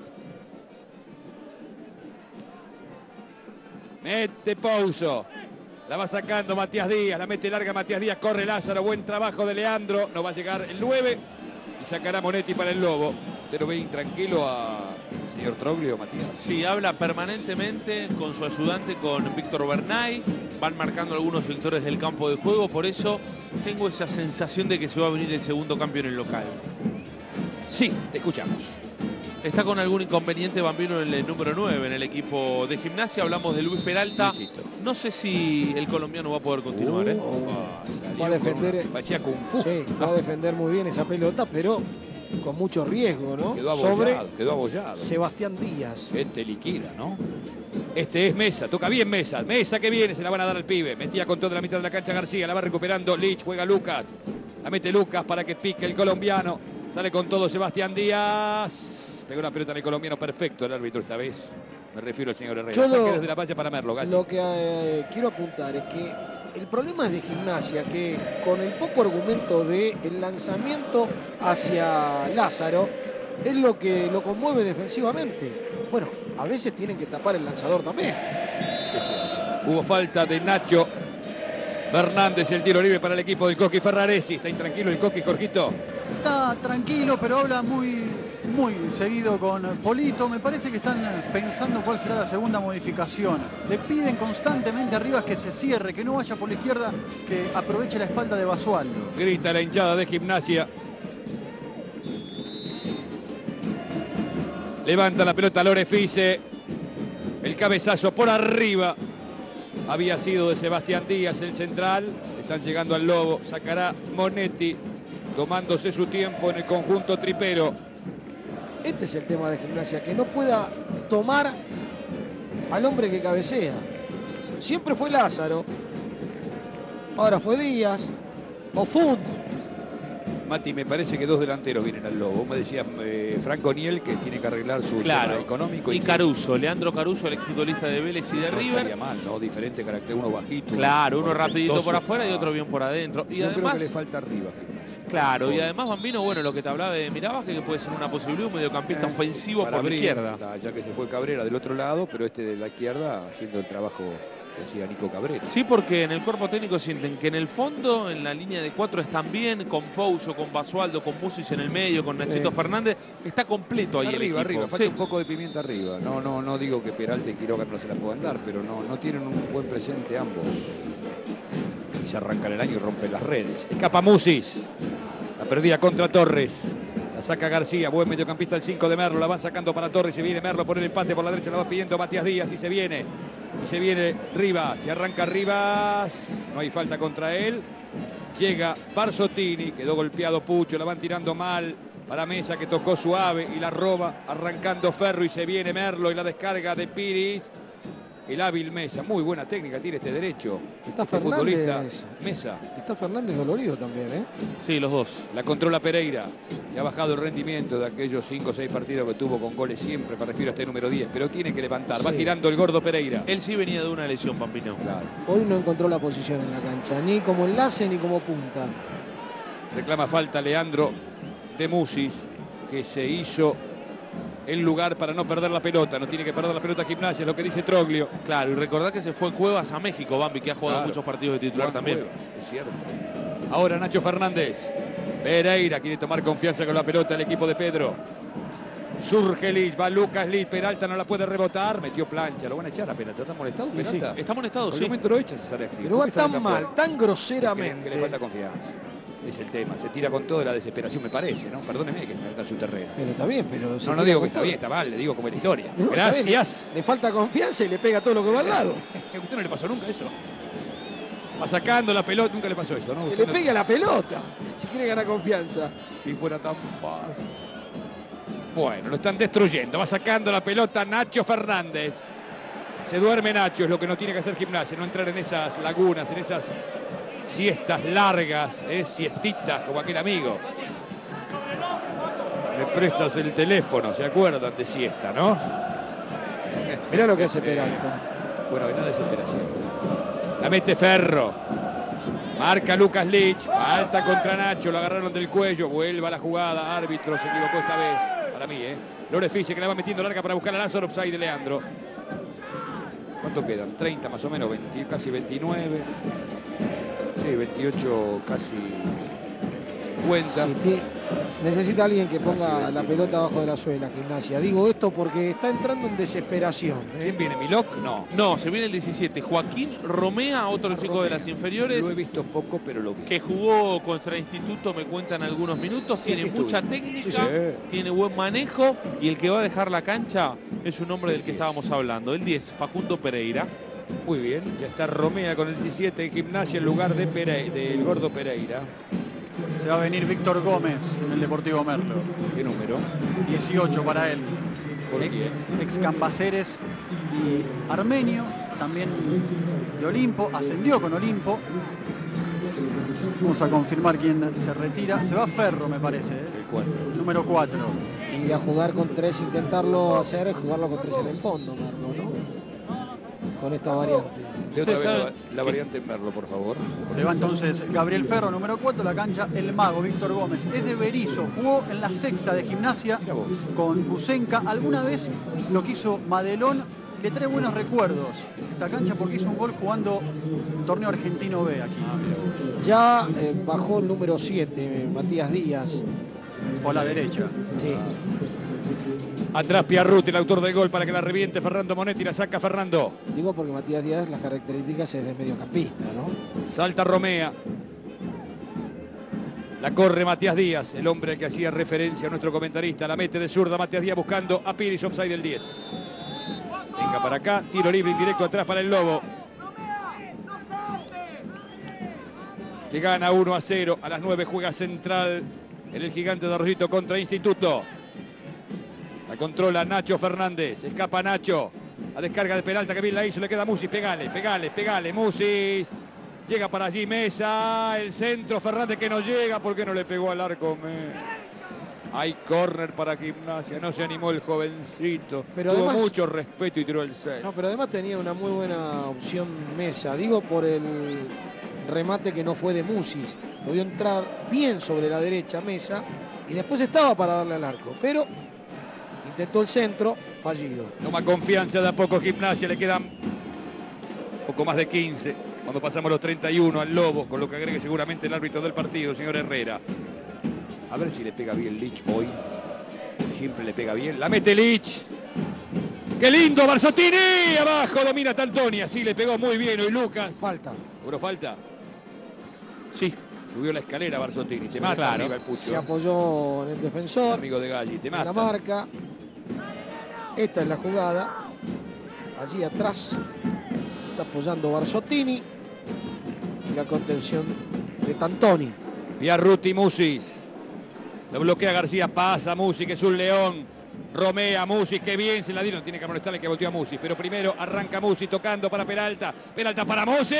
Mete Pouso. La va sacando Matías Díaz. La mete larga Matías Díaz. Corre Lázaro. Buen trabajo de Leandro. No va a llegar el 9. Y sacará Monetti para el Lobo. ¿Usted lo ve intranquilo al señor Troglio, Matías? Sí, habla permanentemente con su ayudante, con Víctor Bernay. Van marcando algunos sectores del campo de juego. Por eso tengo esa sensación de que se va a venir el segundo cambio en el local. Sí, te escuchamos. Está con algún inconveniente Bambino en el número 9 en el equipo de Gimnasia. Hablamos de Luis Peralta. Luisito. No sé si el colombiano va a poder continuar. Va a defender. Parecía Kung Fu. Sí, va a defender muy bien esa pelota, pero con mucho riesgo, ¿no? Quedó abollado, Sobre quedó abollado. Sebastián Díaz. Gente liquida, ¿no? Este es Mesa, toca bien Mesa. Mesa que viene, se la van a dar al pibe. Metía con toda la mitad de la cancha García, la va recuperando Lich, juega Lucas. La mete Lucas para que pique el colombiano. Sale con todo Sebastián Díaz. Pegó una pelota en el colombiano, perfecto el árbitro esta vez. Me refiero al señor Herrera. Saque desde la valla para Merlo, Gallo. Lo que quiero apuntar es que el problema es de Gimnasia, que con el poco argumento del lanzamiento hacia Lázaro, es lo que lo conmueve defensivamente. Bueno, a veces tienen que tapar el lanzador también. Hubo falta de Nacho Fernández, el tiro libre para el equipo del Coqui Ferraresi. ¿Está intranquilo el Coqui, Jorgito? Está tranquilo, pero habla muy seguido con Polito. Me parece que están pensando cuál será la segunda modificación. Le piden constantemente a Rivas que se cierre, que no vaya por la izquierda, que aproveche la espalda de Basualdo. Grita la hinchada de Gimnasia. Levanta la pelota Lorefice. El cabezazo por arriba. Había sido de Sebastián Díaz, el central. Están llegando al Lobo. Sacará Monetti, tomándose su tiempo en el conjunto tripero. Este es el tema de Gimnasia, que no pueda tomar al hombre que cabecea. Siempre fue Lázaro. Ahora fue Díaz. O Fund. Mati, me parece que dos delanteros vienen al Lobo. Me decía Franco Niel que tiene que arreglar su tema económico. Y Caruso, Leandro Caruso, el exfutbolista de Vélez y de no River. Estaría mal, ¿no? Diferente carácter, uno bajito. Claro, uno rapidito por afuera y otro bien por adentro. Y yo además, creo que le falta arriba Gimnasia. Claro, y además Bambino, bueno, lo que te hablaba de Miravaje, que puede ser una posibilidad, un mediocampista ofensivo por la izquierda. Ya que se fue Cabrera del otro lado, pero este de la izquierda haciendo el trabajo que hacía Nico Cabrera. Sí, porque en el cuerpo técnico sienten que en el fondo, en la línea de 4 están bien, con Pouso, con Basualdo, con Musis en el medio, con Nachito Fernández. Está completo ahí arriba, el equipo. Arriba, falta un poco de pimienta arriba. No digo que Peralta y Quiroga no se la puedan dar, pero no tienen un buen presente ambos. Y se arrancan el año y rompen las redes. Escapa Musis. La perdida contra Torres. La saca García, buen mediocampista el 5 de Merlo. La van sacando para Torres y viene Merlo por el empate. Por la derecha la va pidiendo Matías Díaz y se viene. Y se viene Rivas. Y arranca Rivas. No hay falta contra él. Llega Barzottini. Quedó golpeado Pucho. La van tirando mal para Mesa, que tocó suave y la roba. Arrancando Ferro y se viene Merlo. Y la descarga de Piris. El hábil Mesa. Muy buena técnica tiene este derecho. Está Fernández. Mesa. Está Fernández dolorido también, ¿eh? Sí, los dos. La controla Pereira. Que ha bajado el rendimiento de aquellos 5 o 6 partidos que tuvo con goles siempre. Me refiero a este número 10. Pero tiene que levantar. Va girando el gordo Pereira. Él sí venía de una lesión, Pampino. Claro. Hoy no encontró la posición en la cancha. Ni como enlace ni como punta. Reclama falta Leandro de Musis. Que se hizo el lugar para no perder la pelota. No tiene que perder la pelota Gimnasia, es lo que dice Troglio. Claro, y recordad que se fue Cuevas a México, Bambi, que ha jugado muchos partidos de titular también. Cuevas, es cierto. Ahora Nacho Fernández. Pereira quiere tomar confianza con la pelota el equipo de Pedro. Surge Lich, va Lucas Lich, Peralta no la puede rebotar, metió plancha, lo van a echar a Peralta. ¿Está molestado Peralta? Sí, está molestado, Por sí. el momento lo echa, se sale así. Pero va tan mal, tan groseramente. Que le falta confianza. Es el tema, se tira con toda la desesperación, me parece, ¿no? Perdóneme que me meta en su terreno. Pero está bien, pero... No digo que está bien, está mal, le digo como en la historia. No, Gracias. Le falta confianza y le pega todo lo que va al lado. A usted no le pasó nunca eso. Va sacando la pelota, nunca le pasó eso, ¿no? Que Usted le pegue a la pelota, si quiere ganar confianza. Si fuera tan fácil. Bueno, lo están destruyendo. Va sacando la pelota Nacho Fernández. Se duerme Nacho, es lo que no tiene que hacer Gimnasia, no entrar en esas lagunas, en esas siestas largas, siestitas, como aquel amigo. Me prestas el teléfono, ¿se acuerdan de siesta, no? Mirá lo que hace Peralta. Bueno, la desesperación. La mete Ferro. Marca Lucas Lich. Falta contra Nacho, lo agarraron del cuello. Vuelve a la jugada, árbitro, se equivocó esta vez. Para mí, Lorefice que la va metiendo larga para buscar a Lázaro, offside de Leandro. ¿Cuánto quedan? 30 más o menos, 20, casi 29. Sí, 28, casi 50. Sí, necesita alguien que ponga la pelota abajo de la suela, Gimnasia. Digo esto porque está entrando en desesperación. ¿Quién viene? ¿Milok? No. No, se viene el 17. Joaquín Romea, otro chico de las inferiores. Lo he visto poco, pero lo vi. Que jugó contra Instituto, me cuentan algunos minutos. Tiene mucha técnica, sí. Tiene buen manejo. Y el que va a dejar la cancha es un hombre del que estábamos hablando. El 10, Facundo Pereira. Muy bien, ya está Romea con el 17 en Gimnasia en lugar de del Gordo Pereira. Se va a venir Víctor Gómez en el Deportivo Merlo. ¿Qué número? 18 para él. ¿Por quién? Ex Cambaceres y armenio, también de Olimpo, ascendió con Olimpo. Vamos a confirmar quién se retira. Se va Ferro, me parece. El 4. Número 4. Y a jugar con 3, intentarlo hacer, jugarlo con 3 en el fondo, Merlo, ¿no? Con esta variante. De otra ¿Usted vez sabe la variante en Merlo, por favor. Se va entonces Gabriel Ferro, número 4, la cancha El Mago, Víctor Gómez. Es de Berizo, jugó en la sexta de Gimnasia Mira vos. con Kusenka. Alguna vez lo quiso Madelón, le trae buenos recuerdos esta cancha porque hizo un gol jugando torneo argentino B aquí. Ya bajó el número 7, Matías Díaz. Fue a la derecha. Sí. Atrás Piarruti, el autor del gol, para que la reviente Fernando Monetti, la saca Fernando. Digo porque Matías Díaz, las características es de mediocampista, ¿no? Salta Romea. La corre Matías Díaz, el hombre al que hacía referencia a nuestro comentarista. La mete de zurda Matías Díaz buscando a Piris, offside del 10. Venga para acá, tiro libre indirecto atrás para el Lobo. Que gana 1-0. A las 9 juega Central en el Gigante de Arroyito contra Instituto. La controla Nacho Fernández. Escapa Nacho. La descarga de Peralta que bien la hizo. Le queda Musis. Pegale. Musis. Llega para allí Mesa. El centro. Fernández que no llega porque no le pegó al arco. Hay córner para Gimnasia. No se animó el jovencito. Pero tuvo además, mucho respeto y tiró el centro. No, pero además tenía una muy buena opción Mesa. Digo por el remate que no fue de Musis. Lo vio entrar bien sobre la derecha Mesa. Y después estaba para darle al arco. Pero intentó el centro, fallido. Toma confianza de a poco Gimnasia, le quedan poco más de 15. Cuando pasamos los 31 al Lobo, con lo que agregue seguramente el árbitro del partido, señor Herrera. A ver si le pega bien Lich hoy. Siempre le pega bien. La mete Lich. ¡Qué lindo, Barzottini! Abajo domina Tantoni. Así le pegó muy bien hoy Lucas. Falta. ¿Seguro falta? Sí. Subió la escalera Barzottini. Te Sí, mata claro. arriba el Pucho. Se apoyó en el defensor. Amigo de Galli, te En mata. la marca. Esta es la jugada. Allí atrás se está apoyando Barzottini. Y la contención de Tantoni. Piarruti Musis. Lo bloquea García, pasa Musis, que es un león. Romea, Musis, que bien se la dieron. Tiene que amonestarle que volteó a Musis. Pero primero arranca Musis tocando para Peralta. Peralta para Musis.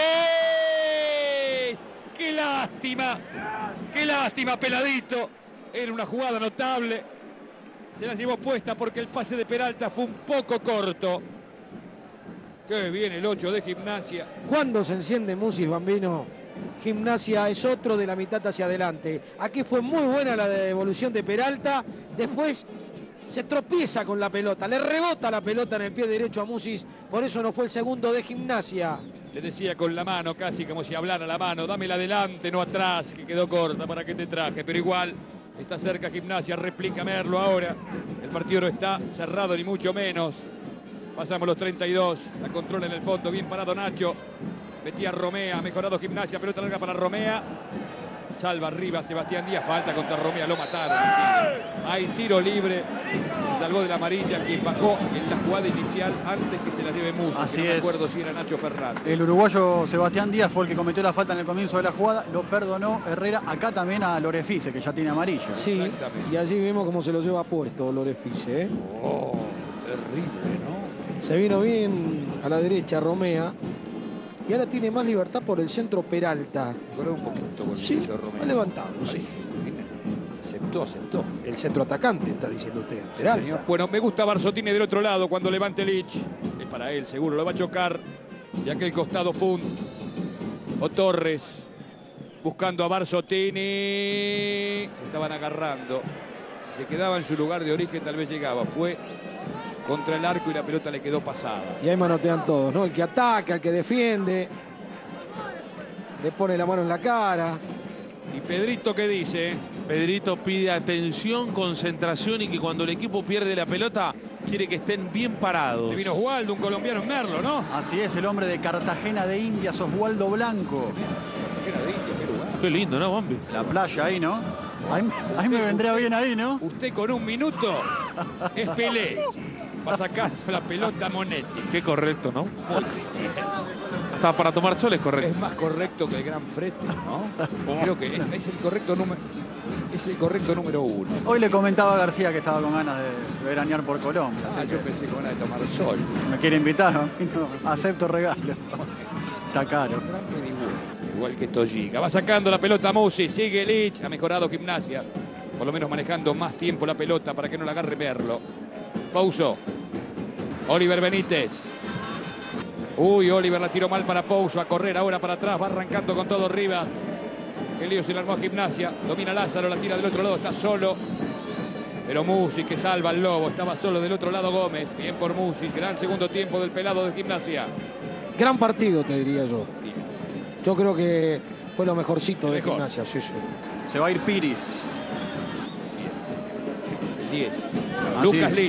¡Qué lástima! ¡Qué lástima, Peladito! Era una jugada notable. Se la llevó puesta porque el pase de Peralta fue un poco corto. ¡Qué bien el 8 de Gimnasia! Cuando se enciende Musis, Bambino, Gimnasia es otro de la mitad hacia adelante. Aquí fue muy buena la devolución de Peralta. Después se tropieza con la pelota. Le rebota la pelota en el pie derecho a Musis. Por eso no fue el segundo de Gimnasia. Le decía con la mano, casi como si hablara la mano. Dámela adelante, no atrás, que quedó corta. ¿Para qué te traje? Pero igual está cerca Gimnasia. Replica Merlo ahora. El partido no está cerrado ni mucho menos. Pasamos los 32. La controla en el fondo. Bien parado Nacho. Metía Romea. Mejorado Gimnasia. Pelota larga para Romea. salva arriba Sebastián Díaz, falta contra Romea, lo mataron. Hay tiro libre, se salvó de la amarilla quien bajó en la jugada inicial antes que se la lleve Musi. Así no es. me acuerdo si era Nacho Fernández. El uruguayo Sebastián Díaz fue el que cometió la falta en el comienzo de la jugada, lo perdonó Herrera, acá también a Lorefice, que ya tiene amarilla. Sí, Exactamente. y allí vemos cómo se lo lleva puesto Lorefice, ¿eh? Oh, terrible, ¿no? Se vino bien a la derecha Romea. Y ahora tiene más libertad por el centro Peralta. Mejoró un poquito con Sí, el hizo Romeo. ha levantado, sí. Parece muy bien. Aceptó. El centro atacante, está diciendo usted. Sí, Peralta. señor. Bueno, me gusta Barzotini del otro lado cuando levante Lich. Es para él, seguro. Lo va a chocar. De aquel costado Fund. O Torres. Buscando a Barzotini. Se estaban agarrando. Si se quedaba en su lugar de origen, tal vez llegaba. Fue contra el arco y la pelota le quedó pasada. Y ahí manotean todos, ¿no? El que ataca, el que defiende. Le pone la mano en la cara. ¿Y Pedrito qué dice? Pedrito pide atención, concentración y que cuando el equipo pierde la pelota quiere que estén bien parados. Se vino Oswaldo, un colombiano en Merlo, ¿no? Así es, el hombre de Cartagena de Indias, Oswaldo Blanco. Era de India, qué lugar. Qué lindo, ¿no, Bambi? La playa ahí, ¿no? Ahí me vendría bien ahí, ¿no? Usted con un minuto es Pelé. Va sacando la pelota a Monetti. Qué correcto, ¿no? Hasta para tomar sol es correcto. Es más correcto que el Gran Frete, ¿no? Creo que es el correcto número. Es el correcto número 1. Hoy le comentaba a García que estaba con ganas de veranear por Colombia. Así Yo que pensé con ganas de tomar sol. me quiere invitar, ¿no? No, acepto regalo. Está caro. Gran pedigüe. Igual que Toyiga. Va sacando la pelota Musi. Sigue Lich. Ha mejorado Gimnasia. Por lo menos manejando más tiempo la pelota para que no la agarre Merlo. Pouso. Oliver Benítez. Uy, Oliver la tiró mal para Pouso. A correr ahora para atrás. Va arrancando con todo Rivas. El lío se le armó a Gimnasia. Domina Lázaro. La tira del otro lado. Está solo. Pero Musi que salva al Lobo. Estaba solo del otro lado Gómez. Bien por Musi. Gran segundo tiempo del pelado de Gimnasia. Gran partido, te diría yo. Bien. Yo creo que fue lo mejorcito de Mejor. Gimnasia. Sí, sí. Se va a ir Piris. El 10. Así Lucas es. Lich.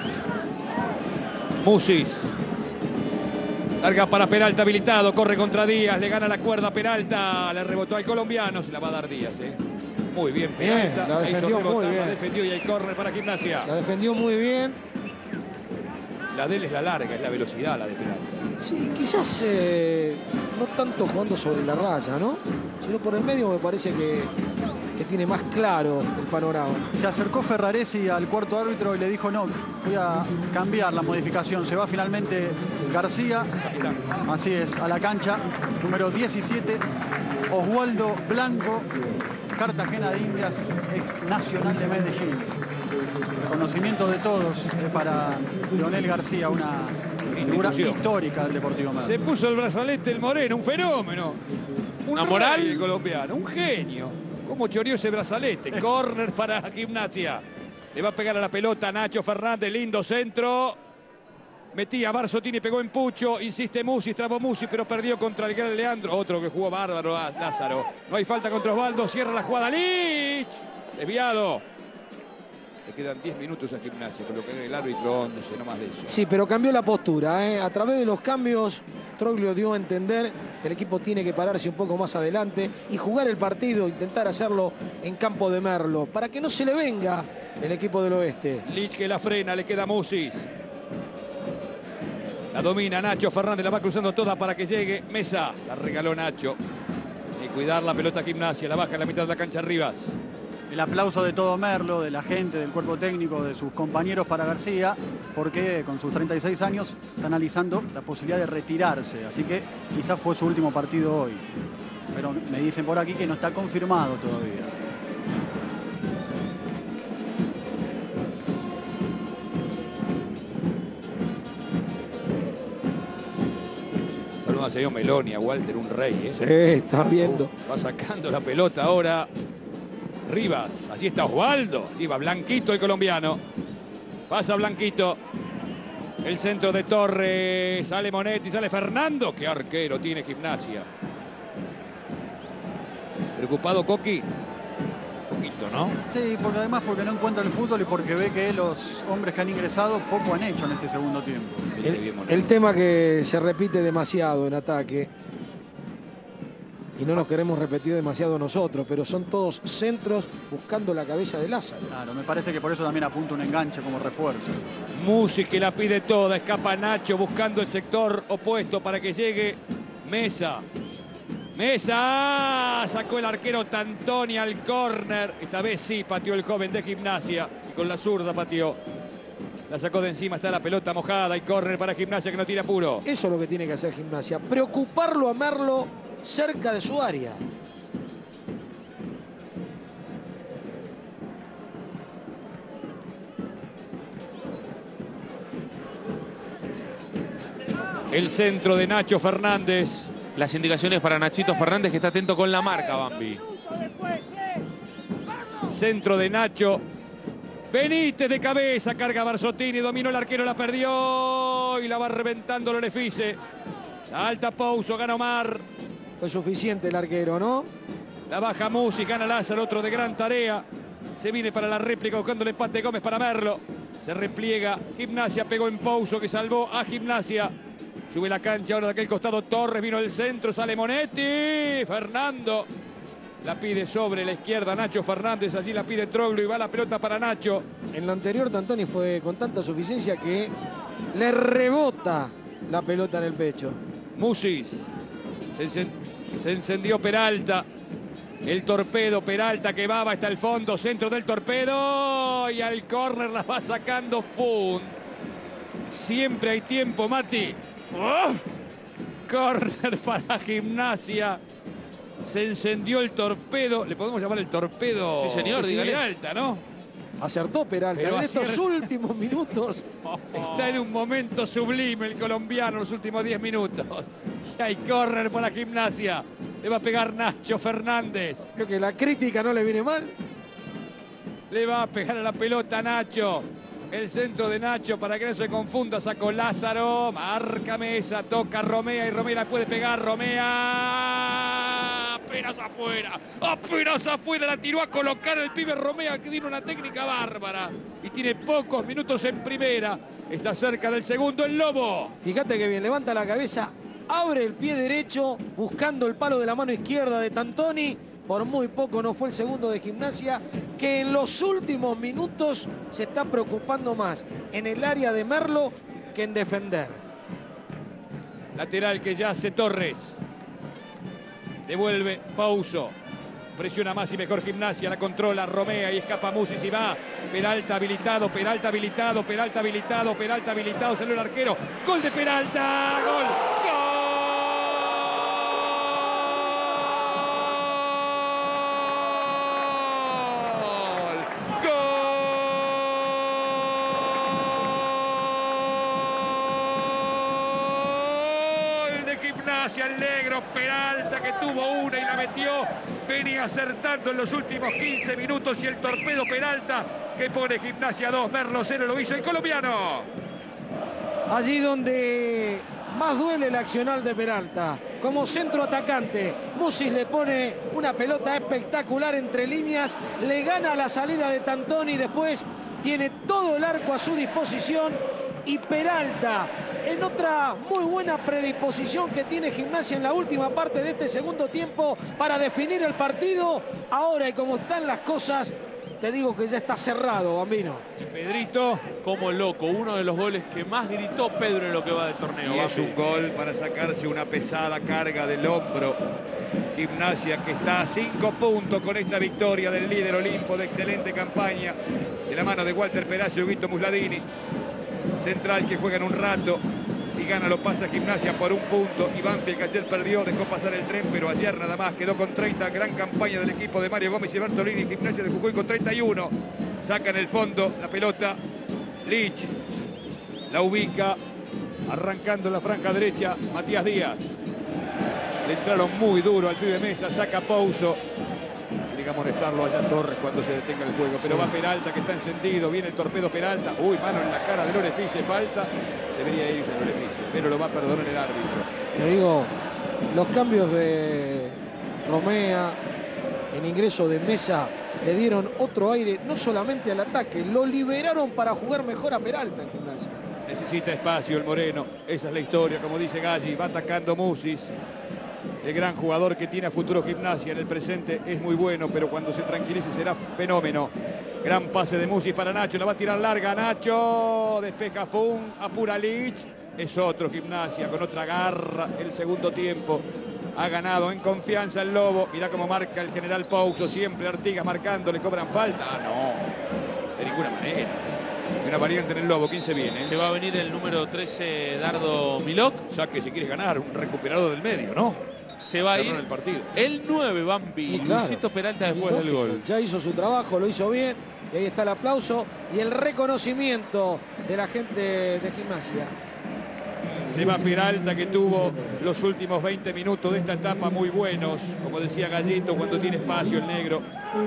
Musis. Larga para Peralta habilitado. Corre contra Díaz. Le gana la cuerda a Peralta. Le rebotó al colombiano. Se la va a dar Díaz. Muy bien Peralta. la La hizo defendió muy rebotar, bien. la defendió y hay córner para Gimnasia. La defendió muy bien. La de él es la larga, es la velocidad la de Peralta. Sí, quizás no tanto jugando sobre la raya, ¿no? Sino por el medio me parece que tiene más claro el panorama. Se acercó Ferraresi al cuarto árbitro y le dijo, no, voy a cambiar la modificación. Se va finalmente García. Capitán. Así es, a la cancha. Número 17, Oswaldo Blanco, Cartagena de Indias, ex Nacional de Medellín. Reconocimiento de todos para Leonel García, una figura Institución. histórica del Deportivo Merlo. Se puso el brazalete el Moreno, un fenómeno. Una rey moral. el colombiano, un genio. ¿Cómo choreó ese brazalete? Córner para Gimnasia. Le va a pegar a la pelota Nacho Fernández, lindo centro. Metía Barzotini, pegó en Pucho, insiste Musi, trabó Musi, pero perdió contra el gran Leandro. Otro que jugó bárbaro, Lázaro. No hay falta contra Osvaldo, cierra la jugada Lich. Desviado. Le quedan 10 minutos a Gimnasia, con lo que el árbitro no sé, no más de eso. Sí, pero cambió la postura, ¿eh? A través de los cambios, Troglio dio a entender que el equipo tiene que pararse un poco más adelante y jugar el partido, intentar hacerlo en campo de Merlo, para que no se le venga el equipo del oeste. Lich que la frena, le queda Musis. La domina Nacho Fernández, la va cruzando toda para que llegue Mesa. La regaló Nacho. Y cuidar la pelota Gimnasia, la baja en la mitad de la cancha Rivas. El aplauso de todo Merlo, de la gente, del cuerpo técnico, de sus compañeros para García, porque con sus 36 años está analizando la posibilidad de retirarse. Así que quizás fue su último partido hoy. Pero me dicen por aquí que no está confirmado todavía. Saludos a señor Meloni, a Walter, un rey. Sí, está viendo. Va sacando la pelota ahora Rivas. Allí está Osvaldo. Allí va Blanquito, el colombiano. Pasa Blanquito. El centro de Torres. Sale Monetti, sale Fernando. Qué arquero tiene Gimnasia. Preocupado Coqui. Poquito, ¿no? Sí, porque además porque no encuentra el fútbol y porque ve que los hombres que han ingresado poco han hecho en este segundo tiempo. Viene bien Monetti. El tema que se repite demasiado en ataque Y no nos queremos repetir demasiado nosotros, pero son todos centros buscando la cabeza de Lázaro. Claro, me parece que por eso también apunta un enganche como refuerzo. Musi que la pide toda, escapa Nacho buscando el sector opuesto para que llegue Mesa. Mesa, sacó el arquero Tantoni al córner. Esta vez sí pateó el joven de Gimnasia y con la zurda pateó. La sacó de encima, está la pelota mojada y córner para Gimnasia que no tira apuro. Eso es lo que tiene que hacer Gimnasia, preocuparlo a Merlo cerca de su área. El centro de Nacho Fernández. Las indicaciones para Nachito Fernández, que está atento con la marca, Bambi. Centro de Nacho. Benítez de cabeza, carga Barzottini, dominó el arquero, la perdió y la va reventando Lorefice. Salta Pouso, gana Omar. Fue suficiente el arquero, ¿no? La baja Musi, gana Lázaro, otro de gran tarea. Se viene para la réplica buscando el empate Gómez para Merlo. Se repliega, Gimnasia pegó en Pouso que salvó a Gimnasia. Sube la cancha ahora de aquel costado Torres, vino el centro, sale Monetti. Fernando la pide sobre la izquierda Nacho Fernández, allí la pide Troglio y va la pelota para Nacho. En la anterior Tantoni fue con tanta suficiencia que le rebota la pelota en el pecho. Musis, se encendió Peralta. El torpedo, Peralta que va hasta el fondo, centro del torpedo y al córner la va sacando Fun. Siempre hay tiempo, Mati. ¡Oh! Córner para Gimnasia. Se encendió el torpedo. Le podemos llamar el torpedo. Sí, señor, dígale. Peralta, ¿no? Acertó Peralta. Pero en estos últimos minutos. Está en un momento sublime el colombiano, los últimos 10 minutos. Y hay córner para Gimnasia. Le va a pegar Nacho Fernández. Creo que la crítica no le viene mal. Le va a pegar a la pelota Nacho. El centro de Nacho para que no se confunda. Sacó Lázaro. Marca Mesa. Toca Romea y Romea la puede pegar. Romea. Apenas afuera. Apenas afuera. La tiró a colocar el pibe Romea que tiene una técnica bárbara. Y tiene pocos minutos en primera. Está cerca del segundo el Lobo. Fíjate que bien. Levanta la cabeza. Abre el pie derecho. Buscando el palo de la mano izquierda de Tantoni. Por muy poco no fue el segundo de Gimnasia, que en los últimos minutos se está preocupando más en el área de Merlo que en defender. Lateral que ya hace Torres. Devuelve Pouso. Presiona más y mejor Gimnasia. La controla Romea y escapa Musis y va. Peralta habilitado, Peralta habilitado, Peralta habilitado, Peralta habilitado. Salió el arquero. Gol de Peralta. Gol. ¡Gol! Hacia el negro Peralta que tuvo una y la metió, venía acertando en los últimos 15 minutos y el torpedo Peralta que pone Gimnasia 2, Merlo 0, lo hizo el colombiano. Allí donde más duele el accional de Peralta, como centro atacante, Musis le pone una pelota espectacular entre líneas, le gana la salida de Tantoni y después tiene todo el arco a su disposición y Peralta en otra muy buena predisposición que tiene Gimnasia en la última parte de este segundo tiempo para definir el partido. Ahora y como están las cosas, te digo que ya está cerrado, Bambino. Y Pedrito, como loco, uno de los goles que más gritó Pedro en lo que va del torneo. y es un gol para sacarse una pesada carga del hombro. Gimnasia que está a 5 puntos con esta victoria del líder Olimpo de excelente campaña de la mano de Walter Peracio y Guito Musladini. Central que juega en un rato. Si gana lo pasa Gimnasia por un punto. Y Banfield que ayer perdió, dejó pasar el tren, pero ayer nada más quedó con 30. Gran campaña del equipo de Mario Gómez y Bertolini. Gimnasia de Jujuy con 31. Saca en el fondo la pelota. Lich la ubica. Arrancando en la franja derecha Matías Díaz. Le entraron muy duro al pibe Mesa. Saca Pouso. Tiene que amonestarlo allá Torres cuando se detenga el juego. Pero sí, va Peralta que está encendido. Viene el torpedo Peralta. Uy, mano en la cara de Lorefice. Falta. Debería irse Lorefice, pero lo va a perdonar el árbitro. Te digo, los cambios de Romea, en ingreso de Mesa, le dieron otro aire, no solamente al ataque, lo liberaron para jugar mejor a Peralta en Gimnasia. Necesita espacio el Moreno. Esa es la historia, como dice Galli. Va atacando Musis. El gran jugador que tiene a futuro Gimnasia. En el presente es muy bueno, pero cuando se tranquilice será fenómeno. Gran pase de Musis para Nacho, la va a tirar larga Nacho, despeja Fun, apura Lich, es otro Gimnasia con otra garra el segundo tiempo. Ha ganado en confianza el Lobo, mirá cómo marca el general Pouso, siempre Artigas marcando, le cobran falta. Ah, no, de ninguna manera. Hay una variante en el Lobo, ¿quién se viene? Se va a venir el número 13, Dardo Milok. Ya que si quieres ganar, un recuperador del medio, ¿no? Se va a ir el partido. El 9, Bambi, Sí, claro. Luisito Peralta después del gol. Ya hizo su trabajo, lo hizo bien. Y ahí está el aplauso y el reconocimiento de la gente de Gimnasia. Seba Peralta, que tuvo los últimos 20 minutos de esta etapa muy buenos, como decía Gallito, cuando tiene espacio el negro.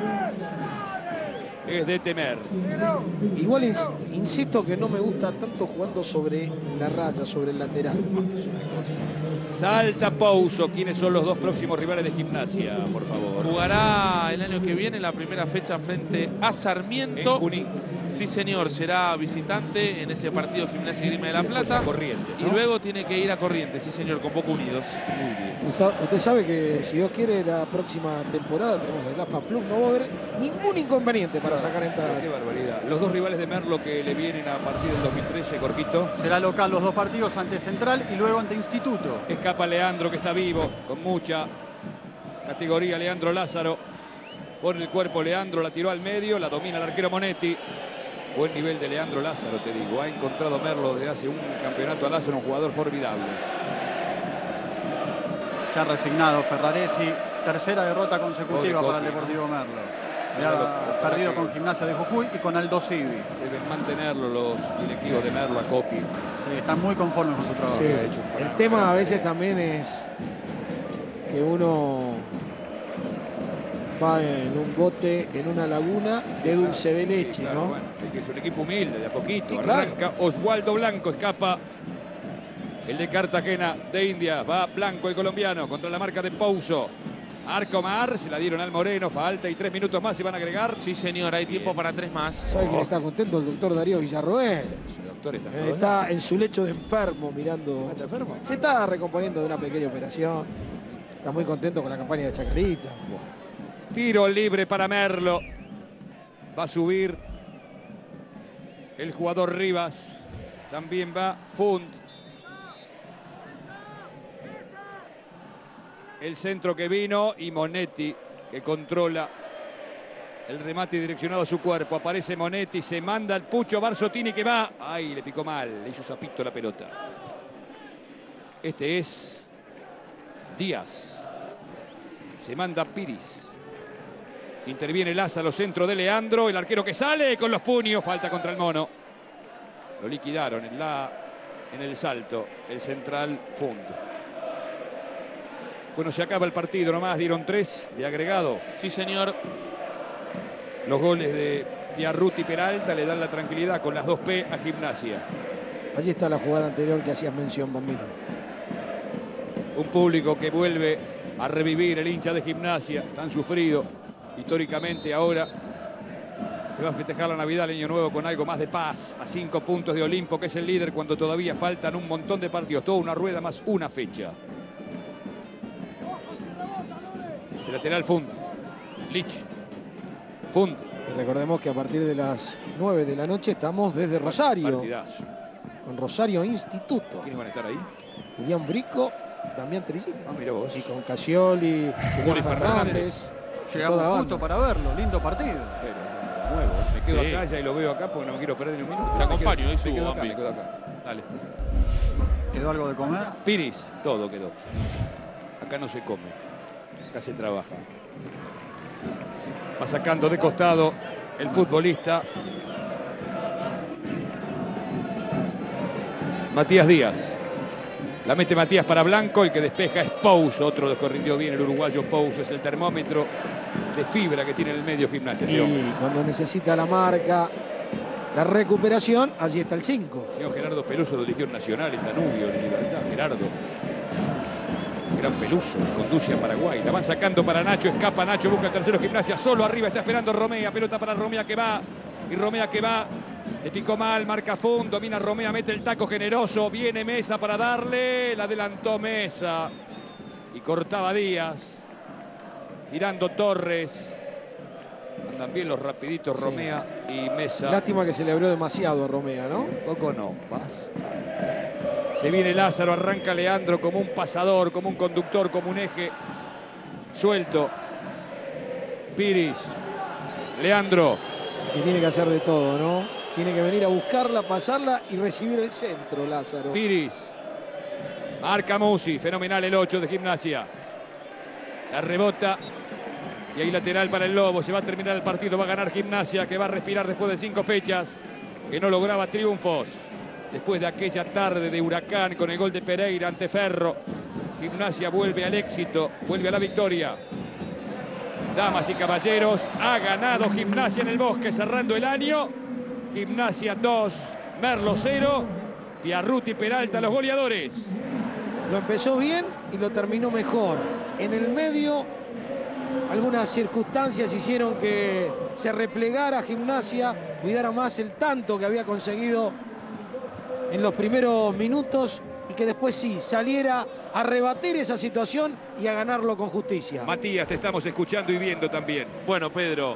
Es de temer. Igual insisto que no me gusta tanto jugando sobre la raya, sobre el lateral. Salta Pouso. ¿Quiénes son los dos próximos rivales de Gimnasia, por favor? Jugará el año que viene la primera fecha frente a Sarmiento. En Junín. Sí, señor, será visitante en ese partido Gimnasia y Grima de la Plata. Corrientes, ¿no? Y luego tiene que ir a Corrientes, sí, señor, con Boca Unidos. Muy bien. Usted sabe que si Dios quiere la próxima temporada tenemos el AFA Plus, no va a haber ningún inconveniente para sacar entradas. Qué barbaridad. Los dos rivales de Merlo que le vienen a partir del 2013, Corquito. Será local los dos partidos, ante Central y luego ante Instituto. Escapa Leandro, que está vivo, con mucha categoría. Leandro Lázaro pone el cuerpo Leandro, la tiró al medio, la domina el arquero Monetti. Buen nivel de Leandro Lázaro, te digo. Ha encontrado Merlo desde hace un campeonato a Lázaro, un jugador formidable. Ya resignado Ferraresi, tercera derrota consecutiva para el Deportivo Merlo. Ya perdido con Gimnasia de Jujuy y con Aldo Civi. Deben mantenerlo los directivos de Merlo a Coqui. Sí, están muy conformes con su trabajo. Sí, el tema a veces también es que uno va en un bote, en una laguna de dulce de leche, claro, ¿no? bueno, es un equipo humilde, de a poquito. Sí, claro. Arranca Oswaldo Blanco, escapa el de Cartagena de India. Va Blanco, el colombiano, contra la marca de Pouso. Arcomar, se la dieron al Moreno, falta y 3 minutos más se van a agregar. Sí, señor, hay tiempo para 3 más. ¿Sabe quién está contento? El doctor Darío Villarroel. El doctor Está en su lecho de enfermo mirando. ¿Está enfermo? Se está recomponiendo de una pequeña operación. Está muy contento con la campaña de Chacarita. Tiro libre para Merlo. Va a subir el jugador Rivas. También va Fund. El centro que vino y Monetti, que controla el remate direccionado a su cuerpo. Aparece Monetti, se manda el Pucho Barzotini, que va. Ay, le picó mal, le hizo zapito la pelota. Este es Díaz. Se manda Piris. Interviene Lázaro, centro de Leandro. El arquero que sale con los puños. Falta contra el mono. Lo liquidaron en el salto. El central Fund. Bueno, se acaba el partido nomás. Dieron 3 de agregado. Sí, señor. Los goles de Piarruti y Peralta le dan la tranquilidad con las 2P a Gimnasia. Allí está la jugada anterior que hacías mención, Bambino. Un público que vuelve a revivir el hincha de Gimnasia, tan sufrido históricamente. Ahora se va a festejar la Navidad, el Año Nuevo, con algo más de paz, a 5 puntos de Olimpo, que es el líder, cuando todavía faltan un montón de partidos, toda una rueda más una fecha. El lateral Fund, Lich, Fund. Y recordemos que a partir de las 9 de la noche estamos desde Rosario, Partidazo. con Rosario Instituto. ¿Quiénes van a estar ahí? Julián Brico, Damián Tricini. Ah, mira vos. Y con Casioli, Julián Fernández. Llegamos toda la justo banda. para verlo, lindo partido. Pero, nuevo. Me quedo Sí. acá ya y lo veo acá porque no me quiero perder ni un minuto. Te acompaño, ahí me subo, quedo acá, Bambi. me quedo acá. Dale. ¿Quedó algo de comer? Piris, todo quedó. Acá no se come, acá se trabaja. Va sacando de costado el futbolista Matías Díaz. La mete Matías para Blanco, el que despeja es Pouso, otro de los que rindió bien el uruguayo Pouso, es el termómetro de fibra que tiene en el medio Gimnasia. ese hombre. Y cuando necesita la marca, la recuperación, allí está el 5. Señor Gerardo Peluso de Legión Nacional en Danubio, en Libertad. Gerardo, el gran Peluso, conduce a Paraguay. La van sacando para Nacho, escapa Nacho, busca el tercero Gimnasia, solo arriba, está esperando Romea, pelota para Romea que va, y Romea que va. Le picó mal, marca Fund, domina Romea, mete el taco generoso, viene Mesa para darle, la adelantó Mesa. Y cortaba Díaz. Girando Torres. Andan bien los rapiditos Sí. Romea y Mesa. Lástima que se le abrió demasiado a Romea, ¿no? Poco no, bastante. Se viene Lázaro, arranca Leandro como un pasador, como un conductor, como un eje. Suelto. Piris. Leandro. Que tiene que hacer de todo, ¿no? Tiene que venir a buscarla, pasarla y recibir el centro, Lázaro. Piris. Marca Musi. Fenomenal el 8 de Gimnasia. La rebota. Y ahí lateral para el Lobo. Se va a terminar el partido. Va a ganar Gimnasia, que va a respirar después de 5 fechas. Que no lograba triunfos. Después de aquella tarde de Huracán con el gol de Pereira ante Ferro. Gimnasia vuelve al éxito. Vuelve a la victoria. Damas y caballeros, ha ganado Gimnasia en el Bosque cerrando el año. Gimnasia 2, Merlo 0. Piarruti, Peralta los goleadores. Lo empezó bien y lo terminó mejor. En el medio, algunas circunstancias hicieron que se replegara Gimnasia, cuidara más el tanto que había conseguido en los primeros minutos y que después sí saliera a rebatir esa situación y a ganarlo con justicia. Matías, te estamos escuchando y viendo también. Bueno, Pedro,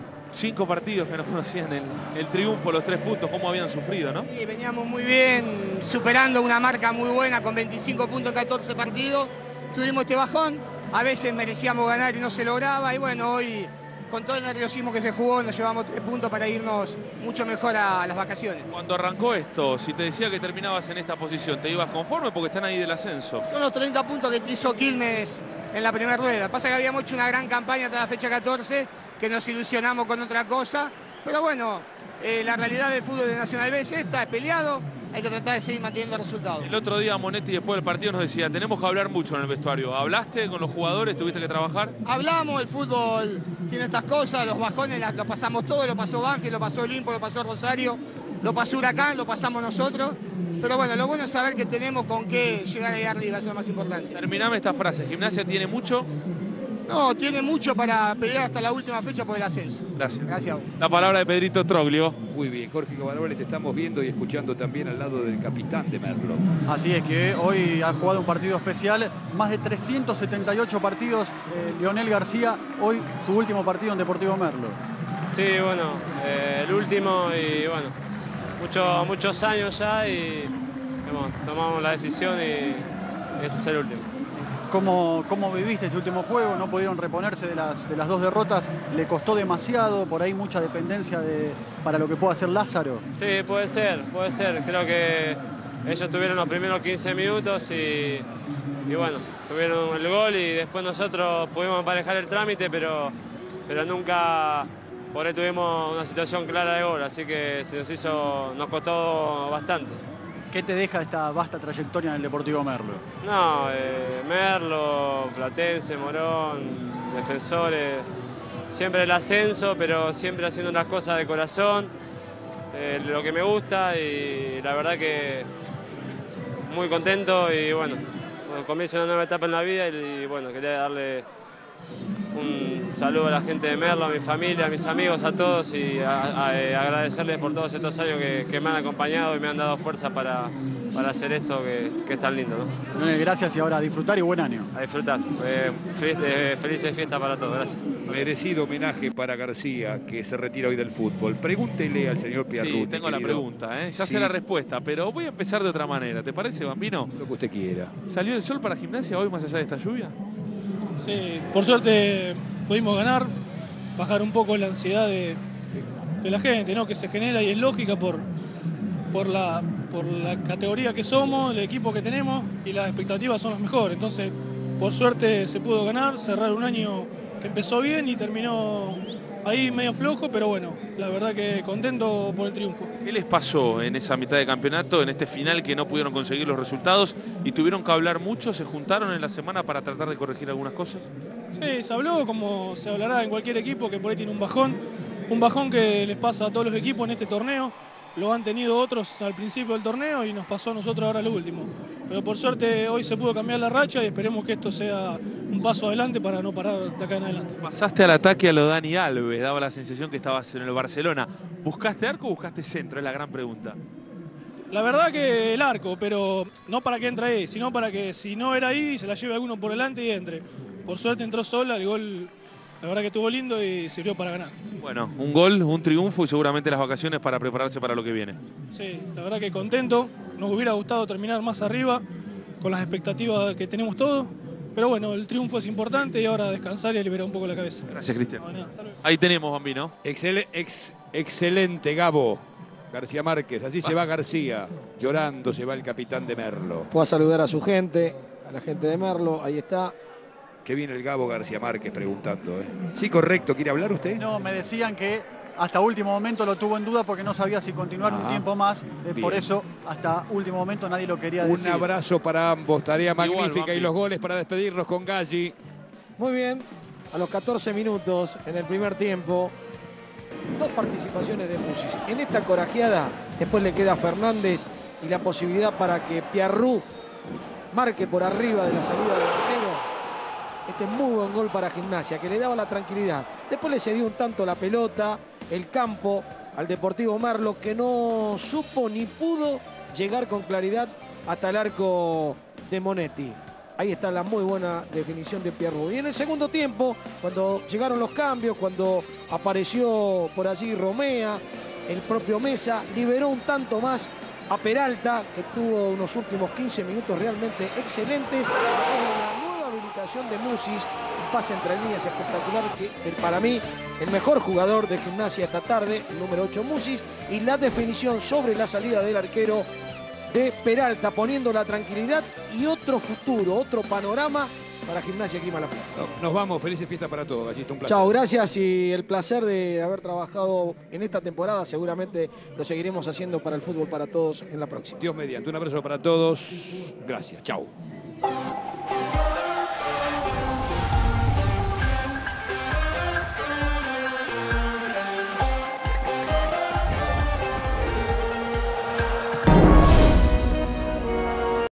5 partidos que no conocían el triunfo, los 3 puntos, cómo habían sufrido, ¿no? Sí, veníamos muy bien, superando una marca muy buena con 25 puntos en 14 partidos. Tuvimos este bajón, a veces merecíamos ganar y no se lograba. Y bueno, hoy con todo el nerviosismo que se jugó nos llevamos 3 puntos para irnos mucho mejor a las vacaciones. Cuando arrancó esto, si te decía que terminabas en esta posición, ¿te ibas conforme porque están ahí del ascenso? Son los 30 puntos que hizo Quilmes en la primera rueda. Pasa que habíamos hecho una gran campaña hasta la fecha 14, que nos ilusionamos con otra cosa. Pero bueno, la realidad del fútbol de Nacional B es esta, es peleado. Hay que tratar de seguir manteniendo resultados. El otro día Monetti después del partido nos decía, tenemos que hablar mucho en el vestuario. ¿Hablaste con los jugadores? ¿Tuviste que trabajar? Hablamos, el fútbol tiene estas cosas, los bajones los pasamos todos, lo pasó Banfield, lo pasó Olimpo, lo pasó Rosario, lo pasó Huracán, lo pasamos nosotros. Pero bueno, lo bueno es saber que tenemos con qué llegar ahí arriba, eso es lo más importante. Terminame esta frase, ¿Gimnasia tiene mucho? No, tiene mucho para pelear hasta la última fecha por el ascenso. Gracias. Gracias. La palabra de Pedrito Troglio. Muy bien, Jorge Covarrubias, te estamos viendo y escuchando también al lado del capitán de Merlo. Así es que hoy ha jugado un partido especial, más de 378 partidos. Leonel García, hoy tu último partido en Deportivo Merlo. Sí, bueno, el último y bueno, muchos años ya y bueno, tomamos la decisión y este es el último. ¿Cómo viviste este último juego? No pudieron reponerse de las 2 derrotas. ¿Le costó demasiado? Por ahí mucha dependencia para lo que pueda hacer Lázaro. Sí, puede ser. Creo que ellos tuvieron los primeros 15 minutos y bueno, tuvieron el gol y después nosotros pudimos emparejar el trámite, pero nunca por ahí tuvimos una situación clara de gol, así que nos costó bastante. ¿Qué te deja esta vasta trayectoria en el Deportivo Merlo? No, Merlo, Platense, Morón, Defensores, siempre el ascenso, pero siempre haciendo las cosas de corazón, lo que me gusta y la verdad que muy contento y bueno, comienzo una nueva etapa en la vida y bueno, quería darle un saludo a la gente de Merlo, a mi familia, a mis amigos, a todos y agradecerles por todos estos años que me han acompañado y me han dado fuerza para hacer esto que es tan lindo, ¿no? Gracias y ahora a disfrutar y buen año. A disfrutar. Felices fiestas para todos. Gracias. Merecido homenaje para García, que se retira hoy del fútbol. Pregúntele al señor Piarruti. Sí, tengo la querido. pregunta, ya Sí. sé la respuesta, pero voy a empezar de otra manera. ¿Te parece, Bambino? Lo que usted quiera. ¿Salió el sol para Gimnasia hoy más allá de esta lluvia? Sí, por suerte pudimos ganar, bajar un poco la ansiedad de la gente, ¿no? Que se genera y es lógica por la categoría que somos, el equipo que tenemos y las expectativas son las mejores. Entonces, por suerte se pudo ganar, cerrar un año que empezó bien y terminó ahí medio flojo, pero bueno, la verdad que contento por el triunfo. ¿Qué les pasó en esa mitad de campeonato, en este final que no pudieron conseguir los resultados y tuvieron que hablar mucho? ¿Se juntaron en la semana para tratar de corregir algunas cosas? Sí, se habló como se hablará en cualquier equipo que por ahí tiene un bajón que les pasa a todos los equipos en este torneo. Lo han tenido otros al principio del torneo y nos pasó a nosotros ahora lo último. Pero por suerte hoy se pudo cambiar la racha y esperemos que esto sea un paso adelante para no parar de acá en adelante. Pasaste al ataque a lo Dani Alves, daba la sensación que estabas en el Barcelona. ¿Buscaste arco o buscaste centro? Es la gran pregunta. La verdad que el arco, pero no para que entre ahí, sino para que si no era ahí, se la lleve alguno por delante y entre. Por suerte entró sola, el gol la verdad que estuvo lindo y sirvió para ganar. Bueno, un gol, un triunfo y seguramente las vacaciones para prepararse para lo que viene. Sí, la verdad que contento. Nos hubiera gustado terminar más arriba con las expectativas que tenemos todos. Pero bueno, el triunfo es importante y ahora descansar y liberar un poco la cabeza. Gracias, Cristian. No, nada, hasta luego. Ahí tenemos, Bambino. Excelente, Gabo. García Márquez, así se va García. Llorando se va el capitán de Merlo. Fue a saludar a su gente, a la gente de Merlo, ahí está. Que viene el Gabo García Márquez preguntando. Sí, correcto. ¿Quiere hablar usted? No, me decían que hasta último momento lo tuvo en duda porque no sabía si continuar un tiempo más. Por eso, hasta último momento nadie lo quería decir. Un abrazo para ambos. Tarea Igual, magnífica. Bambi. Y los goles para despedirnos con Galli. Muy bien, a los 14 minutos en el primer tiempo, 2 participaciones de Musis. En esta corajeada, después le queda a Fernández y la posibilidad para que Pierrú marque por arriba de la salida del arquero. Este muy buen gol para Gimnasia, que le daba la tranquilidad. Después le cedió un tanto la pelota, el campo, al Deportivo Merlo, que no supo ni pudo llegar con claridad hasta el arco de Monetti. Ahí está la muy buena definición de Pierrú. Y en el segundo tiempo, cuando llegaron los cambios, cuando apareció por allí Romea, el propio Mesa liberó un tanto más a Peralta, que tuvo unos últimos 15 minutos realmente excelentes. Una nueva habilitación de Musis, un pase entre líneas espectacular, que para mí el mejor jugador de Gimnasia esta tarde, el número 8 Musis, y la definición sobre la salida del arquero de Peralta, poniendo la tranquilidad y otro futuro, otro panorama para Gimnasia Grima La Plata. Nos vamos. Felices fiestas para todos, Gallito. Un placer. Chao, gracias y el placer de haber trabajado en esta temporada. Seguramente lo seguiremos haciendo para el fútbol para todos en la próxima. Dios mediante. Un abrazo para todos. Gracias. Chao.